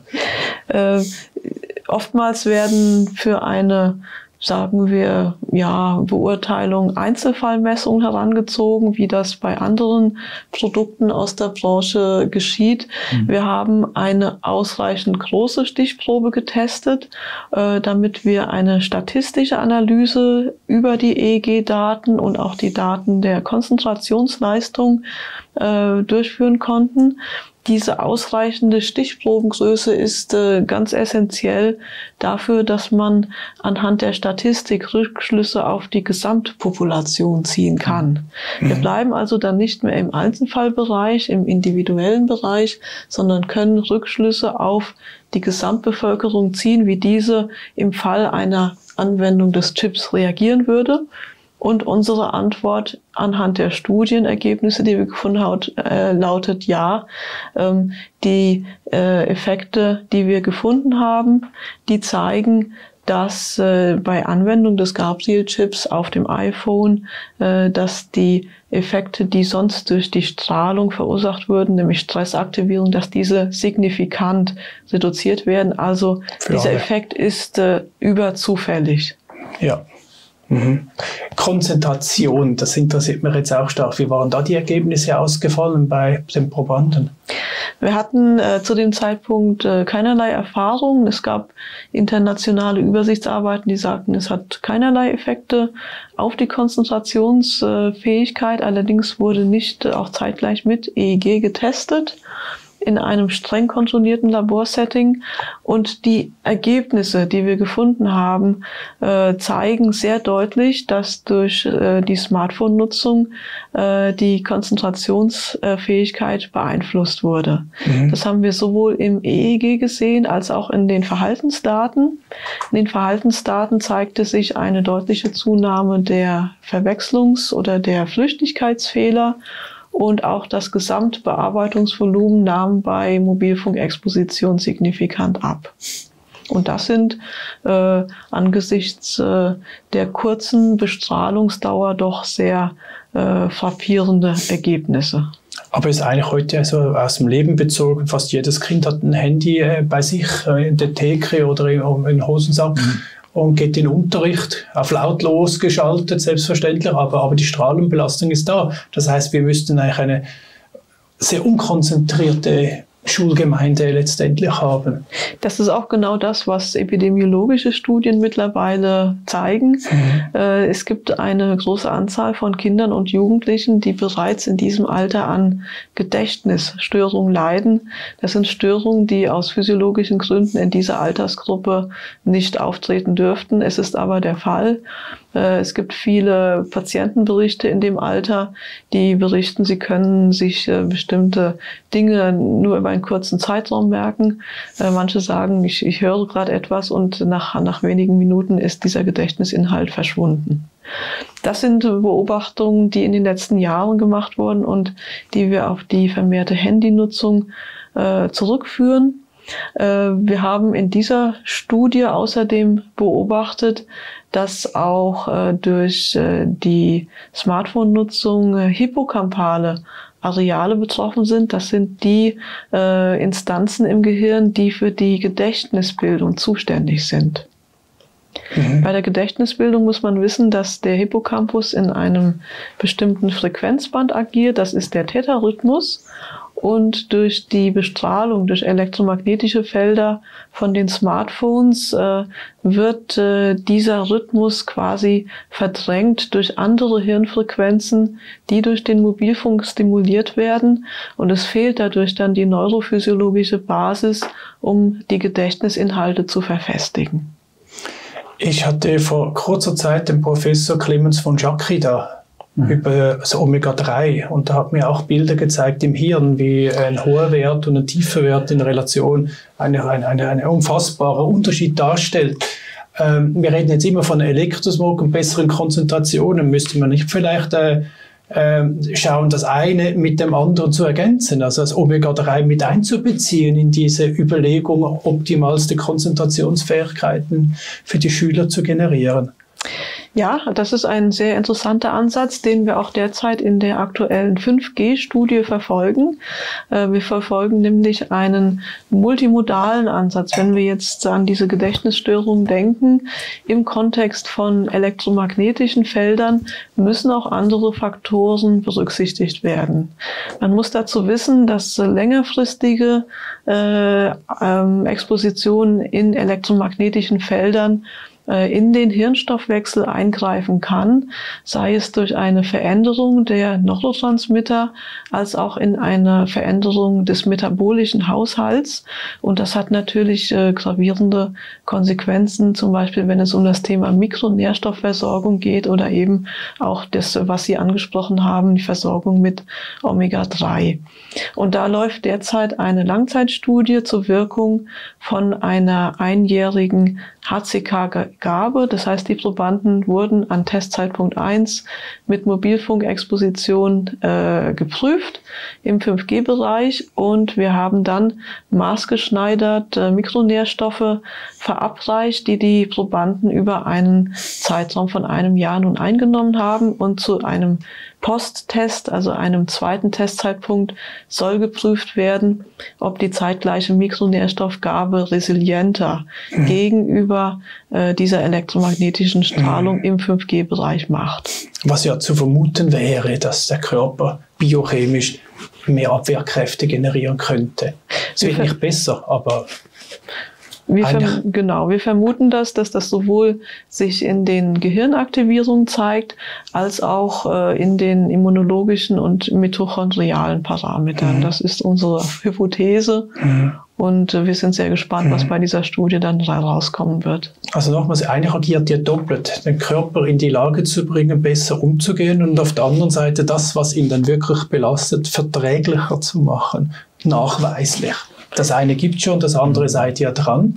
[SPEAKER 3] Oftmals werden für eine, sagen wir, Beurteilung Einzelfallmessungen herangezogen, wie das bei anderen Produkten aus der Branche geschieht. Wir haben eine ausreichend große Stichprobe getestet, damit wir eine statistische Analyse über die EEG-Daten und auch die Daten der Konzentrationsleistung durchführen konnten. Diese ausreichende Stichprobengröße ist ganz essentiell dafür, dass man anhand der Statistik Rückschlüsse auf die Gesamtpopulation ziehen kann. Wir bleiben also dann nicht mehr im Einzelfallbereich, im individuellen Bereich, sondern können Rückschlüsse auf die Gesamtbevölkerung ziehen, wie diese im Fall einer Anwendung des Chips reagieren würde. Und unsere Antwort anhand der Studienergebnisse, die wir gefunden haben, lautet ja. Die Effekte, die wir gefunden haben, die zeigen, dass bei Anwendung des Gabriel-Chips auf dem iPhone, dass die Effekte, die sonst durch die Strahlung verursacht würden, nämlich Stressaktivierung, dass diese signifikant reduziert werden. Also dieser Effekt ist überzufällig.
[SPEAKER 1] Ja. Konzentration, das interessiert mich jetzt auch stark. Wie waren da die Ergebnisse ausgefallen bei den Probanden?
[SPEAKER 3] Wir hatten zu dem Zeitpunkt keinerlei Erfahrung. Es gab internationale Übersichtsarbeiten, die sagten, es hat keinerlei Effekte auf die Konzentrationsfähigkeit. Allerdings wurde nicht auch zeitgleich mit EEG getestet in einem streng kontrollierten Laborsetting. Und die Ergebnisse, die wir gefunden haben, zeigen sehr deutlich, dass durch die Smartphone-Nutzung die Konzentrationsfähigkeit beeinflusst wurde. Das haben wir sowohl im EEG gesehen als auch in den Verhaltensdaten. In den Verhaltensdaten zeigte sich eine deutliche Zunahme der Verwechslungs- oder der Flüchtigkeitsfehler. Und auch das Gesamtbearbeitungsvolumen nahm bei Mobilfunkexposition signifikant ab. Und das sind angesichts der kurzen Bestrahlungsdauer doch sehr frappierende Ergebnisse.
[SPEAKER 1] Aber ist eigentlich heute also aus dem Leben bezogen, fast jedes Kind hat ein Handy bei sich in der Theke oder im Hosensack. Und geht in den Unterricht auf lautlos geschaltet, selbstverständlich, aber die Strahlenbelastung ist da. Das heißt, wir müssten eigentlich eine sehr unkonzentrierte Schulgemeinde letztendlich haben.
[SPEAKER 3] Das ist auch genau das, was epidemiologische Studien mittlerweile zeigen. Es gibt eine große Anzahl von Kindern und Jugendlichen, die bereits in diesem Alter an Gedächtnisstörungen leiden. Das sind Störungen, die aus physiologischen Gründen in dieser Altersgruppe nicht auftreten dürften. Es ist aber der Fall. Es gibt viele Patientenberichte in dem Alter, die berichten, sie können sich bestimmte Dinge nur über einen kurzen Zeitraum merken. Manche sagen, ich höre gerade etwas und nach wenigen Minuten ist dieser Gedächtnisinhalt verschwunden. Das sind Beobachtungen, die in den letzten Jahren gemacht wurden und die wir auf die vermehrte Handynutzung zurückführen. Wir haben in dieser Studie außerdem beobachtet, dass auch durch die Smartphone-Nutzung hippocampale Areale betroffen sind. Das sind die Instanzen im Gehirn, die für die Gedächtnisbildung zuständig sind. Bei der Gedächtnisbildung muss man wissen, dass der Hippocampus in einem bestimmten Frequenzband agiert. Das ist der Theta-Rhythmus. und durch die Bestrahlung, durch elektromagnetische Felder von den Smartphones wird dieser Rhythmus quasi verdrängt durch andere Hirnfrequenzen, die durch den Mobilfunk stimuliert werden, und es fehlt dadurch dann die neurophysiologische Basis, um die Gedächtnisinhalte zu verfestigen.
[SPEAKER 1] Ich hatte vor kurzer Zeit den Professor Clemens von Jacqui da über das Omega-3 und da hat mir auch Bilder gezeigt im Hirn, wie ein hoher Wert und ein tiefer Wert in Relation eine unfassbarer Unterschied darstellt. Wir reden jetzt immer von Elektrosmog und besseren Konzentrationen. Müsste man nicht vielleicht schauen, das eine mit dem anderen zu ergänzen, also das Omega-3 mit einzubeziehen in diese Überlegung, optimalste Konzentrationsfähigkeiten für die Schüler zu generieren?
[SPEAKER 3] Ja, das ist ein sehr interessanter Ansatz, den wir auch derzeit in der aktuellen 5G-Studie verfolgen. Wir verfolgen nämlich einen multimodalen Ansatz, wenn wir jetzt an diese Gedächtnisstörungen denken. Im Kontext von elektromagnetischen Feldern müssen auch andere Faktoren berücksichtigt werden. Man muss dazu wissen, dass längerfristige Expositionen in elektromagnetischen Feldern in den Hirnstoffwechsel eingreifen kann, sei es durch eine Veränderung der Neurotransmitter als auch in eine Veränderung des metabolischen Haushalts. Und das hat natürlich gravierende Konsequenzen, zum Beispiel wenn es um das Thema Mikronährstoffversorgung geht oder eben auch das, was Sie angesprochen haben, die Versorgung mit Omega-3. Und da läuft derzeit eine Langzeitstudie zur Wirkung von einer einjährigen HCK-Gabe. Das heißt, die Probanden wurden an Testzeitpunkt 1 mit Mobilfunkexposition geprüft im 5G-Bereich, und wir haben dann maßgeschneidert Mikronährstoffe verabreicht, die die Probanden über einen Zeitraum von einem Jahr nun eingenommen haben, und zu einem Posttest, also einem zweiten Testzeitpunkt, soll geprüft werden, ob die zeitgleiche Mikronährstoffgabe resilienter gegenüber dieser elektromagnetischen Strahlung im 5G-Bereich macht.
[SPEAKER 1] Was ja zu vermuten wäre, dass der Körper biochemisch mehr Abwehrkräfte generieren könnte. Es wird nicht besser, aber
[SPEAKER 3] wir vermuten, dass das sowohl sich in den Gehirnaktivierungen zeigt, als auch in den immunologischen und mitochondrialen Parametern. Das ist unsere Hypothese. Und wir sind sehr gespannt, was bei dieser Studie dann rauskommen wird.
[SPEAKER 1] Also nochmals, eigentlich agiert ihr doppelt, den Körper in die Lage zu bringen, besser umzugehen, und auf der anderen Seite das, was ihn dann wirklich belastet, verträglicher zu machen, nachweislich. Das eine gibt schon, das andere seid ihr dran.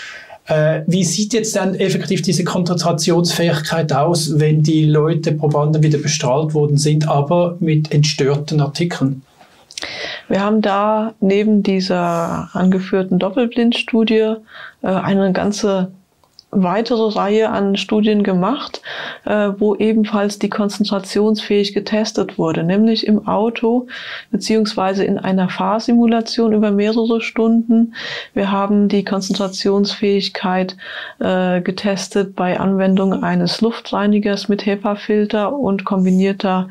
[SPEAKER 1] Wie sieht jetzt dann effektiv diese Konzentrationsfähigkeit aus, wenn die Probanden wieder bestrahlt worden sind, aber mit entstörten Artikeln?
[SPEAKER 3] Wir haben da neben dieser angeführten Doppelblindstudie eine ganze weitere Reihe an Studien gemacht, wo ebenfalls die Konzentrationsfähigkeit getestet wurde, nämlich im Auto beziehungsweise in einer Fahrsimulation über mehrere Stunden. Wir haben die Konzentrationsfähigkeit getestet bei Anwendung eines Luftreinigers mit HEPA-Filter und kombinierter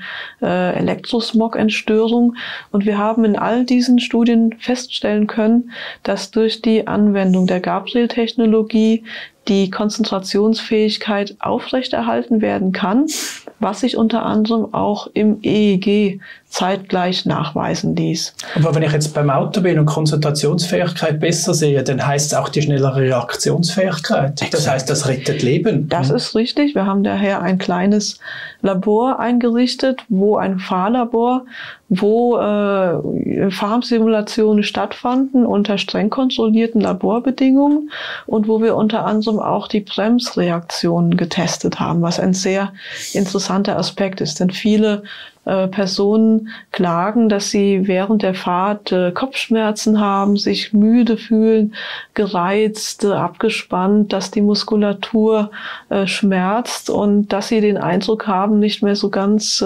[SPEAKER 3] Elektrosmog-Entstörung. Und wir haben in all diesen Studien feststellen können, dass durch die Anwendung der Gabriel-Technologie die Konzentrationsfähigkeit aufrechterhalten werden kann, was sich unter anderem auch im EEG zeitgleich nachweisen ließ.
[SPEAKER 1] Aber wenn ich jetzt beim Auto bin und Konzentrationsfähigkeit besser sehe, dann heißt es auch die schnellere Reaktionsfähigkeit. Das heißt, das rettet Leben.
[SPEAKER 3] Das ist richtig. Wir haben daher ein kleines Labor eingerichtet, ein Fahrlabor, wo Fahrsimulationen stattfanden unter streng kontrollierten Laborbedingungen und wo wir unter anderem auch die Bremsreaktionen getestet haben, was ein sehr interessanter Aspekt ist. Denn viele Personen klagen, dass sie während der Fahrt Kopfschmerzen haben, sich müde fühlen, gereizt, abgespannt, dass die Muskulatur schmerzt und dass sie den Eindruck haben, nicht mehr so ganz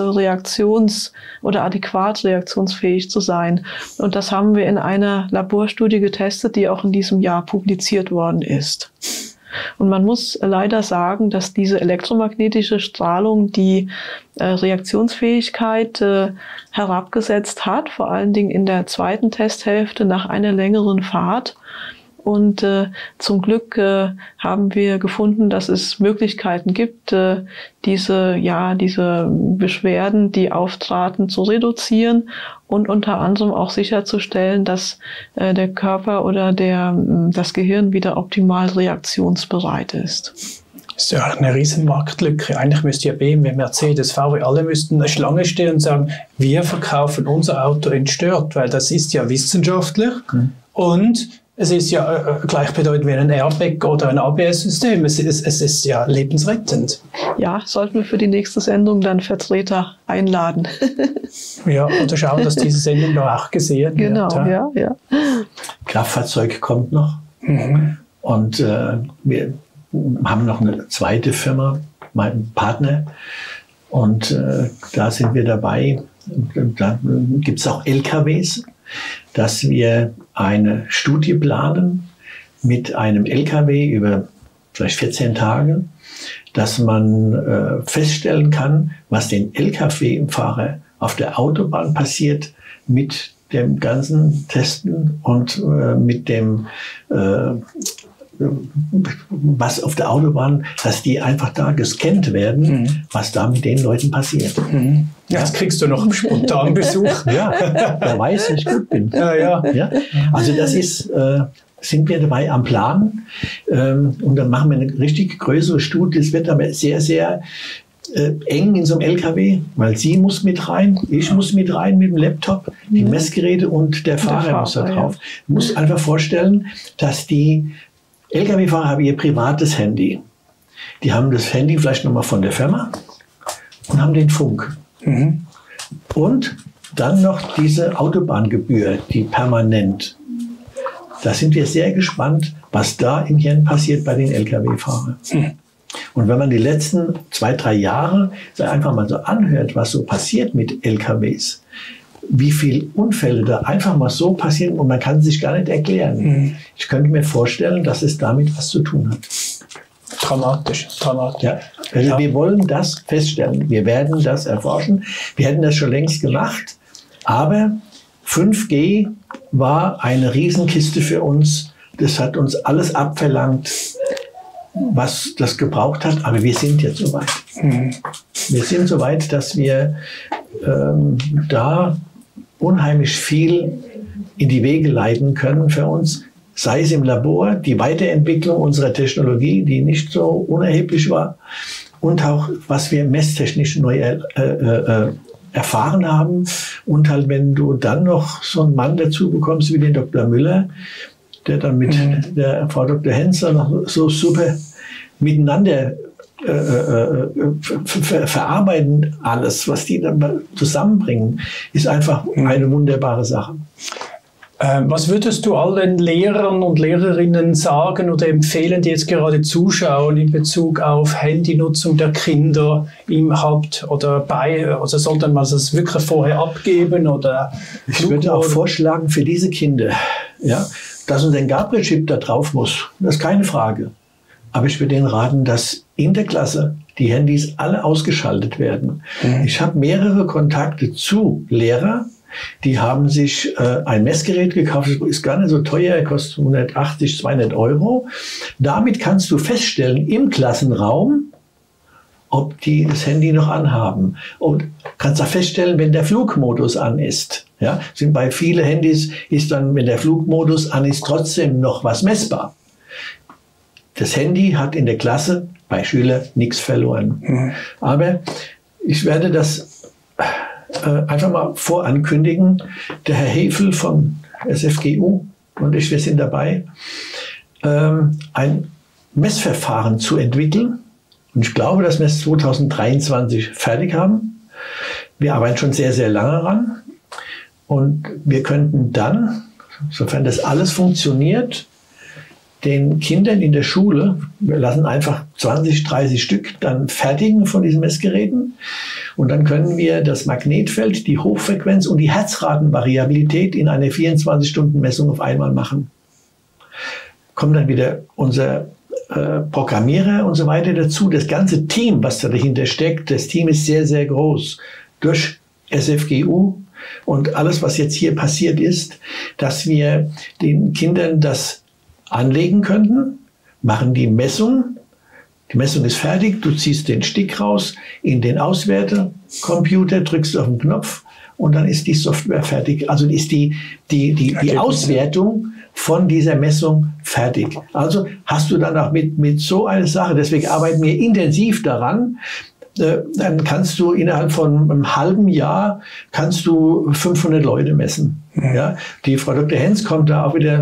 [SPEAKER 3] oder adäquat reaktionsfähig zu sein. Und das haben wir in einer Laborstudie getestet, die auch in diesem Jahr publiziert worden ist. Und man muss leider sagen, dass diese elektromagnetische Strahlung die Reaktionsfähigkeit herabgesetzt hat, vor allen Dingen in der zweiten Testhälfte nach einer längeren Fahrt. Und zum Glück haben wir gefunden, dass es Möglichkeiten gibt, diese Beschwerden, die auftraten, zu reduzieren und unter anderem auch sicherzustellen, dass der Körper oder das Gehirn wieder optimal reaktionsbereit ist.
[SPEAKER 1] Das ist ja eine riesen Marktlücke. Eigentlich müsste ja BMW, Mercedes, VW, alle müssten eine Schlange stehen und sagen, wir verkaufen unser Auto entstört, weil das ist ja wissenschaftlich und es ist ja gleichbedeutend wie ein Airbag oder ein ABS-System. Es ist ja lebensrettend.
[SPEAKER 3] Ja, sollten wir für die nächste Sendung dann Vertreter einladen.
[SPEAKER 1] Ja, oder schauen, dass diese Sendung da auch gesehen wird.
[SPEAKER 3] Genau, ja.
[SPEAKER 2] Kraftfahrzeug kommt noch. Und wir haben noch eine zweite Firma, mein Partner. Und da sind wir dabei. Da gibt es auch LKWs, dass wir eine Studie planen mit einem LKW über vielleicht 14 Tage, dass man feststellen kann, was den LKW-Fahrer auf der Autobahn passiert mit dem ganzen Testen und mit dem was auf der Autobahn, dass die einfach da gescannt werden, was da mit den Leuten passiert.
[SPEAKER 1] Ja, jetzt kriegst du noch spontan Besuch.
[SPEAKER 2] Ja, wer weiß, dass ich gut bin. Ja. Also das ist, sind wir dabei am Plan. Und dann machen wir eine richtig größere Studie. Es wird aber sehr, sehr eng in so einem LKW, weil sie muss mit rein, ich muss mit rein mit dem Laptop, die Messgeräte und der Fahrer muss da drauf. Ja. Du musst einfach vorstellen, dass die LKW-Fahrer haben ihr privates Handy. Die haben das Handy vielleicht nochmal von der Firma und haben den Funk. Und dann noch diese Autobahngebühr, die permanent. Da sind wir sehr gespannt, was da im Hirn passiert bei den LKW-Fahrern. Und wenn man die letzten 2-3 Jahre einfach mal so anhört, was so passiert mit LKWs, wie viele Unfälle da einfach mal so passieren und man kann es sich gar nicht erklären. Ich könnte mir vorstellen, dass es damit was zu tun hat.
[SPEAKER 1] Dramatisch.
[SPEAKER 2] Ja. Also wir wollen das feststellen. Wir werden das erforschen. Wir hätten das schon längst gemacht. Aber 5G war eine Riesenkiste für uns. Das hat uns alles abverlangt, was das gebraucht hat. Aber wir sind jetzt soweit. Wir sind soweit, dass wir da unheimlich viel in die Wege leiten können für uns. Sei es im Labor, die Weiterentwicklung unserer Technologie, die nicht so unerheblich war. Und auch, was wir messtechnisch neu erfahren haben. Und halt, wenn du dann noch so einen Mann dazu bekommst wie den Dr. Müller, der dann mit der Frau Dr. Henser noch so super miteinander verarbeiten, alles, was die dann zusammenbringen, ist einfach eine wunderbare Sache.
[SPEAKER 1] Was würdest du allen Lehrern und Lehrerinnen sagen oder empfehlen, die jetzt gerade zuschauen in Bezug auf Handynutzung der Kinder im Haupt- oder sollte man das wirklich vorher abgeben? Oder
[SPEAKER 2] ich würde auch vorschlagen für diese Kinder, ja, dass uns ein Gabriel-Chip da drauf muss. Das ist keine Frage. Aber ich würde Ihnen raten, dass in der Klasse die Handys alle ausgeschaltet werden. Ich habe mehrere Kontakte zu Lehrern, die haben sich ein Messgerät gekauft, das ist gar nicht so teuer, kostet 180, 200 Euro. Damit kannst du feststellen im Klassenraum, ob die das Handy noch anhaben. Und kannst auch feststellen, wenn der Flugmodus an ist. Ja, sind bei vielen Handys ist dann, wenn der Flugmodus an ist, trotzdem noch was messbar. Das Handy hat in der Klasse bei Schülern nichts verloren. Aber ich werde das einfach mal vorankündigen. Der Herr Hefel von SFGU und ich, wir sind dabei, ein Messverfahren zu entwickeln. Und ich glaube, dass wir es 2023 fertig haben. Wir arbeiten schon sehr, sehr lange ran. Und wir könnten dann, sofern das alles funktioniert, den Kindern in der Schule, wir lassen einfach 20, 30 Stück dann fertigen von diesen Messgeräten. Und dann können wir das Magnetfeld, die Hochfrequenz und die Herzratenvariabilität in einer 24-Stunden-Messung auf einmal machen. Kommt dann wieder unser Programmierer und so weiter dazu. Das ganze Team, was da dahinter steckt, das Team ist sehr, sehr groß. Durch SFGU und alles, was jetzt hier passiert ist, dass wir den Kindern das anlegen könnten, machen die Messung. Die Messung ist fertig, du ziehst den Stick raus in den Auswertecomputer, drückst auf den Knopf und dann ist die Software fertig. Also ist die Auswertung von dieser Messung fertig. Also hast du dann auch mit so einer Sache, deswegen arbeiten wir intensiv daran, dann kannst du innerhalb von einem halben Jahr 500 Leute messen. Ja, die Frau Dr. Henz kommt da auch wieder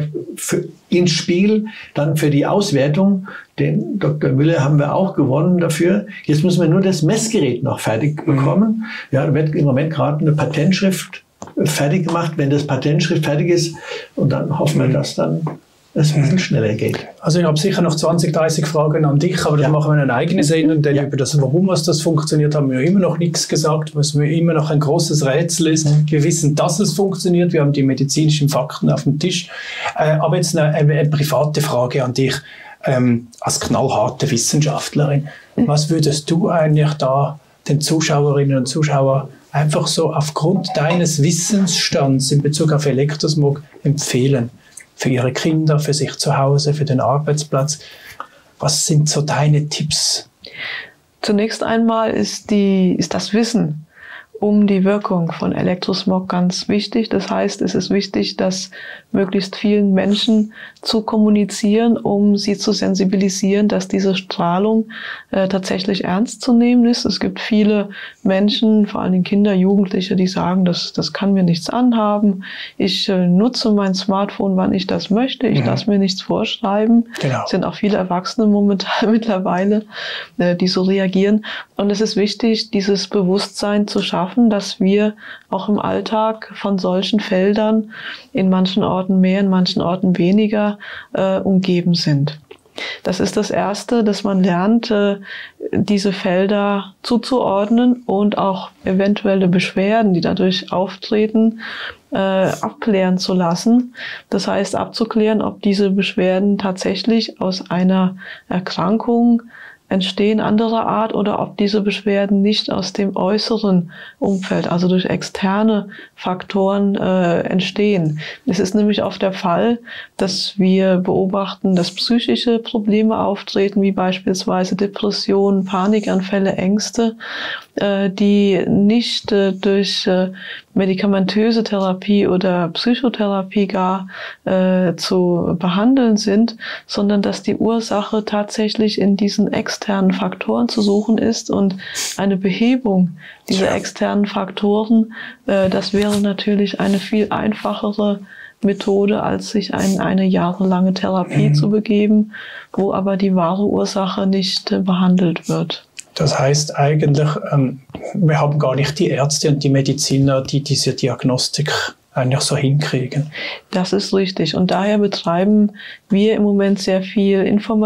[SPEAKER 2] ins Spiel, dann für die Auswertung. Den Dr. Müller haben wir auch gewonnen dafür. Jetzt müssen wir nur das Messgerät noch fertig bekommen. Ja, da wird im Moment gerade eine Patentschrift fertig gemacht. Wenn das Patentschrift fertig ist, und dann hoffen wir, dass dann es ein bisschen schneller geht.
[SPEAKER 1] Also ich habe sicher noch 20, 30 Fragen an dich, aber dann machen wir eine eigene Sendung, denn über das Warum, was das funktioniert, haben wir immer noch nichts gesagt, was mir immer noch ein großes Rätsel ist. Wir wissen, dass es funktioniert, wir haben die medizinischen Fakten auf dem Tisch. Aber jetzt eine private Frage an dich, als knallharte Wissenschaftlerin. Was würdest du eigentlich da den Zuschauerinnen und Zuschauern einfach so aufgrund deines Wissensstands in Bezug auf Elektrosmog empfehlen? Für ihre Kinder, für sich zu Hause, für den Arbeitsplatz. Was sind so deine Tipps?
[SPEAKER 3] Zunächst einmal ist das Wissen um die Wirkung von Elektrosmog ganz wichtig. Das heißt, es ist wichtig, das möglichst vielen Menschen zu kommunizieren, um sie zu sensibilisieren, dass diese Strahlung tatsächlich ernst zu nehmen ist. Es gibt viele Menschen, vor allem Kinder, Jugendliche, die sagen, das kann mir nichts anhaben. Ich nutze mein Smartphone, wann ich das möchte. Ich lasse mir nichts vorschreiben. Genau. Es sind auch viele Erwachsene momentan mittlerweile, die so reagieren. Und es ist wichtig, dieses Bewusstsein zu schaffen, dass wir auch im Alltag von solchen Feldern in manchen Orten mehr, in manchen Orten weniger umgeben sind. Das ist das Erste, dass man lernt, diese Felder zuzuordnen und auch eventuelle Beschwerden, die dadurch auftreten, abklären zu lassen. Das heißt, abzuklären, ob diese Beschwerden tatsächlich aus einer Erkrankung entstehen anderer Art oder ob diese Beschwerden nicht aus dem äußeren Umfeld, also durch externe Faktoren entstehen. Es ist nämlich oft der Fall, dass wir beobachten, dass psychische Probleme auftreten, wie beispielsweise Depressionen, Panikanfälle, Ängste, die nicht durch medikamentöse Therapie oder Psychotherapie gar zu behandeln sind, sondern dass die Ursache tatsächlich in diesen externen Faktoren zu suchen ist und eine Behebung dieser externen Faktoren, das wäre natürlich eine viel einfachere Methode, als sich in eine jahrelange Therapie zu begeben, wo aber die wahre Ursache nicht behandelt wird.
[SPEAKER 1] Das heißt eigentlich, wir haben gar nicht die Ärzte und die Mediziner, die diese Diagnostik eigentlich so hinkriegen.
[SPEAKER 3] Das ist richtig. Und daher betreiben wir im Moment sehr viel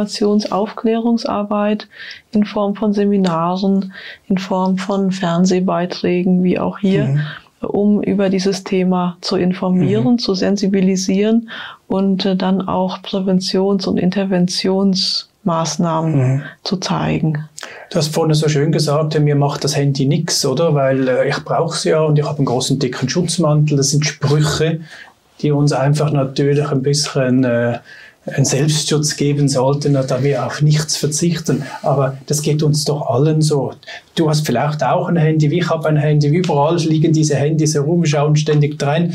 [SPEAKER 3] Informationsaufklärungsarbeit in Form von Seminaren, in Form von Fernsehbeiträgen, wie auch hier, um über dieses Thema zu informieren, zu sensibilisieren und dann auch Präventions- und Interventionsmaßnahmen zu zeigen.
[SPEAKER 1] Du hast vorhin so schön gesagt, mir macht das Handy nichts, oder? Weil ich brauche es ja und ich habe einen großen, dicken Schutzmantel. Das sind Sprüche, die uns einfach natürlich ein bisschen einen Selbstschutz geben sollten, da wir auf nichts verzichten. Aber das geht uns doch allen so. Du hast vielleicht auch ein Handy, ich habe ein Handy. Überall liegen diese Handys herum, schauen ständig rein.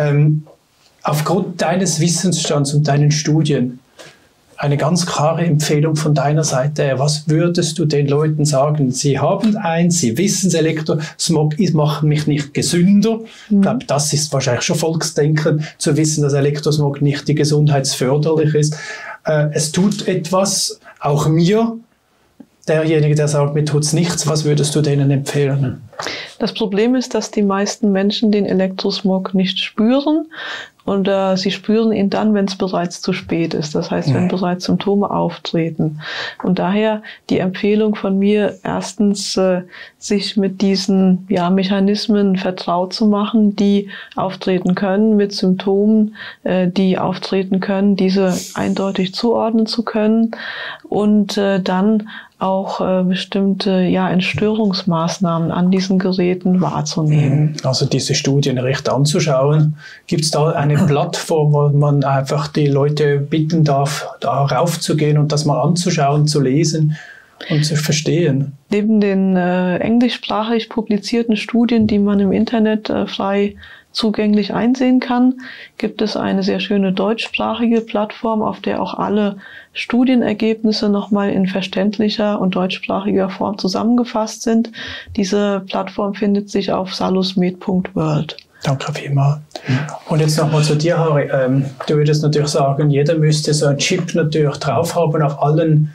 [SPEAKER 1] Aufgrund deines Wissensstands und deinen Studien, eine ganz klare Empfehlung von deiner Seite her. Was würdest du den Leuten sagen? Sie haben eins, sie wissen es, Elektrosmog macht mich nicht gesünder. Ich glaube, das ist wahrscheinlich schon Volksdenken, zu wissen, dass Elektrosmog nicht gesundheitsförderlich ist. Es tut etwas, auch mir, derjenige, der sagt, mir tut's nichts. Was würdest du denen empfehlen?
[SPEAKER 3] Das Problem ist, dass die meisten Menschen den Elektrosmog nicht spüren und sie spüren ihn dann, wenn es bereits zu spät ist. Das heißt, wenn bereits Symptome auftreten. Und daher die Empfehlung von mir, erstens sich mit diesen Mechanismen vertraut zu machen, die auftreten können, mit Symptomen, die auftreten können, diese eindeutig zuordnen zu können und dann auch bestimmte Entstörungsmaßnahmen an diesen Geräten wahrzunehmen.
[SPEAKER 1] Also diese Studien recht anzuschauen. Gibt es da eine Plattform, wo man einfach die Leute bitten darf, da raufzugehen und das mal anzuschauen, zu lesen und zu verstehen? Neben
[SPEAKER 3] den englischsprachig publizierten Studien, die man im Internet frei zugänglich einsehen kann, gibt es eine sehr schöne deutschsprachige Plattform, auf der auch alle Studienergebnisse nochmal in verständlicher und deutschsprachiger Form zusammengefasst sind. Diese Plattform findet sich auf salusmed.world.
[SPEAKER 1] Danke vielmals. Und jetzt nochmal zu dir, Harry. Du würdest natürlich sagen, jeder müsste so einen Chip natürlich drauf haben auf allen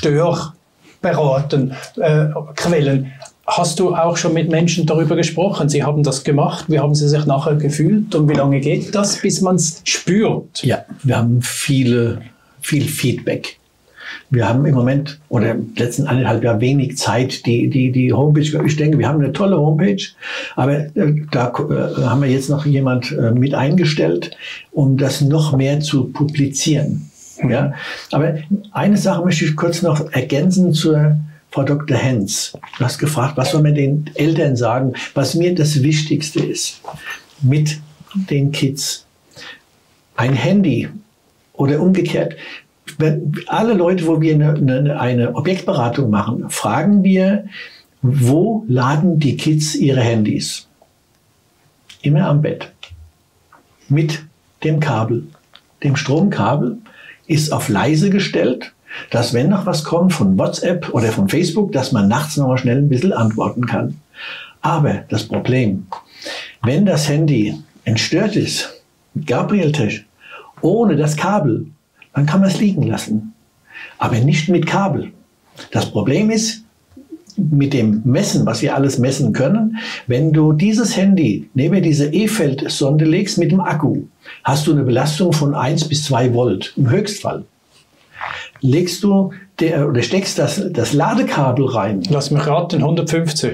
[SPEAKER 1] Störberaten, Quellen. Hast du auch schon mit Menschen darüber gesprochen? Sie haben das gemacht. Wie haben sie sich nachher gefühlt? Und wie lange geht das, bis man es spürt?
[SPEAKER 2] Ja, wir haben viel Feedback. Wir haben im Moment oder im letzten 1,5 Jahr wenig Zeit, die Homepage, ich denke, wir haben eine tolle Homepage, aber da haben wir jetzt noch jemand mit eingestellt, um das noch mehr zu publizieren. Ja? Aber eine Sache möchte ich kurz noch ergänzen zur Frau Dr. Henz. Du hast gefragt, was soll man den Eltern sagen, was mir das Wichtigste ist mit den Kids. Ein Handy oder umgekehrt, alle Leute, wo wir eine Objektberatung machen, fragen wir, wo laden die Kids ihre Handys? Immer am Bett. Mit dem Kabel. Dem Stromkabel ist auf leise gestellt, dass wenn noch was kommt von WhatsApp oder von Facebook, dass man nachts noch mal schnell ein bisschen antworten kann. Aber das Problem, wenn das Handy entstört ist, mit Gabriel-Tisch, ohne das Kabel, dann kann man es liegen lassen. Aber nicht mit Kabel. Das Problem ist, mit dem Messen, was wir alles messen können, wenn du dieses Handy neben diese E-Feld-Sonde legst mit dem Akku, hast du eine Belastung von 1 bis 2 Volt im Höchstfall. Legst du oder steckst das Ladekabel rein.
[SPEAKER 1] Lass mich raten, 150.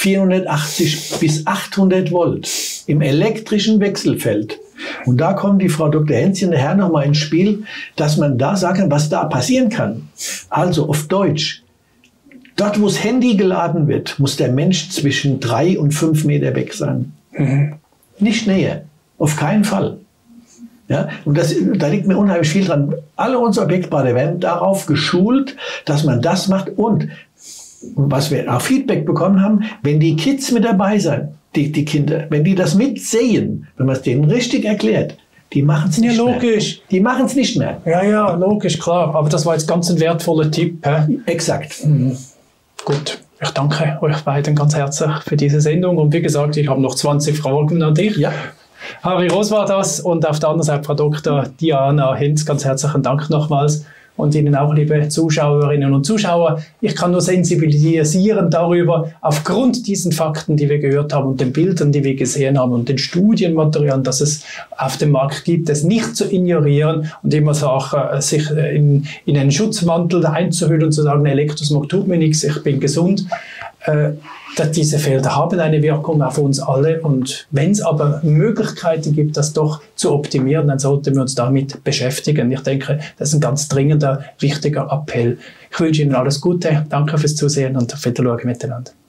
[SPEAKER 2] 480 bis 800 Volt im elektrischen Wechselfeld. Und da kommt die Frau Dr. Hänschen nachher nochmal ins Spiel, dass man da sagen kann, was da passieren kann. Also auf Deutsch, dort wo das Handy geladen wird, muss der Mensch zwischen 3 und 5 Meter weg sein. Nicht näher, auf keinen Fall. Ja, und da liegt mir unheimlich viel dran. Alle unsere Objektberater werden darauf geschult, dass man das macht. Und was wir auch Feedback bekommen haben, wenn die Kids mit dabei sind, die Kinder, wenn die das mitsehen, wenn man es denen richtig erklärt, die machen es nicht mehr.
[SPEAKER 1] Logisch.
[SPEAKER 2] Die machen es nicht mehr.
[SPEAKER 1] Ja, logisch, klar. Aber das war jetzt ganz ein wertvoller Tipp.
[SPEAKER 2] Exakt.
[SPEAKER 1] Gut. Ich danke euch beiden ganz herzlich für diese Sendung. Und wie gesagt, ich habe noch 20 Fragen an dich.
[SPEAKER 2] Ja.
[SPEAKER 1] Harry Roos war das und auf der anderen Seite Frau Dr. Diana Hinz. Ganz herzlichen Dank nochmals. Und Ihnen auch, liebe Zuschauerinnen und Zuschauer, ich kann nur sensibilisieren darüber, aufgrund diesen Fakten, die wir gehört haben und den Bildern, die wir gesehen haben und den Studienmaterialien, dass es auf dem Markt gibt, es nicht zu ignorieren und immer sich in einen Schutzmantel einzuhüllen und zu sagen, Elektrosmog tut mir nichts, ich bin gesund. Dass diese Felder haben eine Wirkung auf uns alle und wenn es aber Möglichkeiten gibt, das doch zu optimieren, dann sollten wir uns damit beschäftigen. Ich denke, das ist ein ganz dringender, wichtiger Appell. Ich wünsche Ihnen alles Gute, danke fürs Zusehen und auf Wiedersehen miteinander.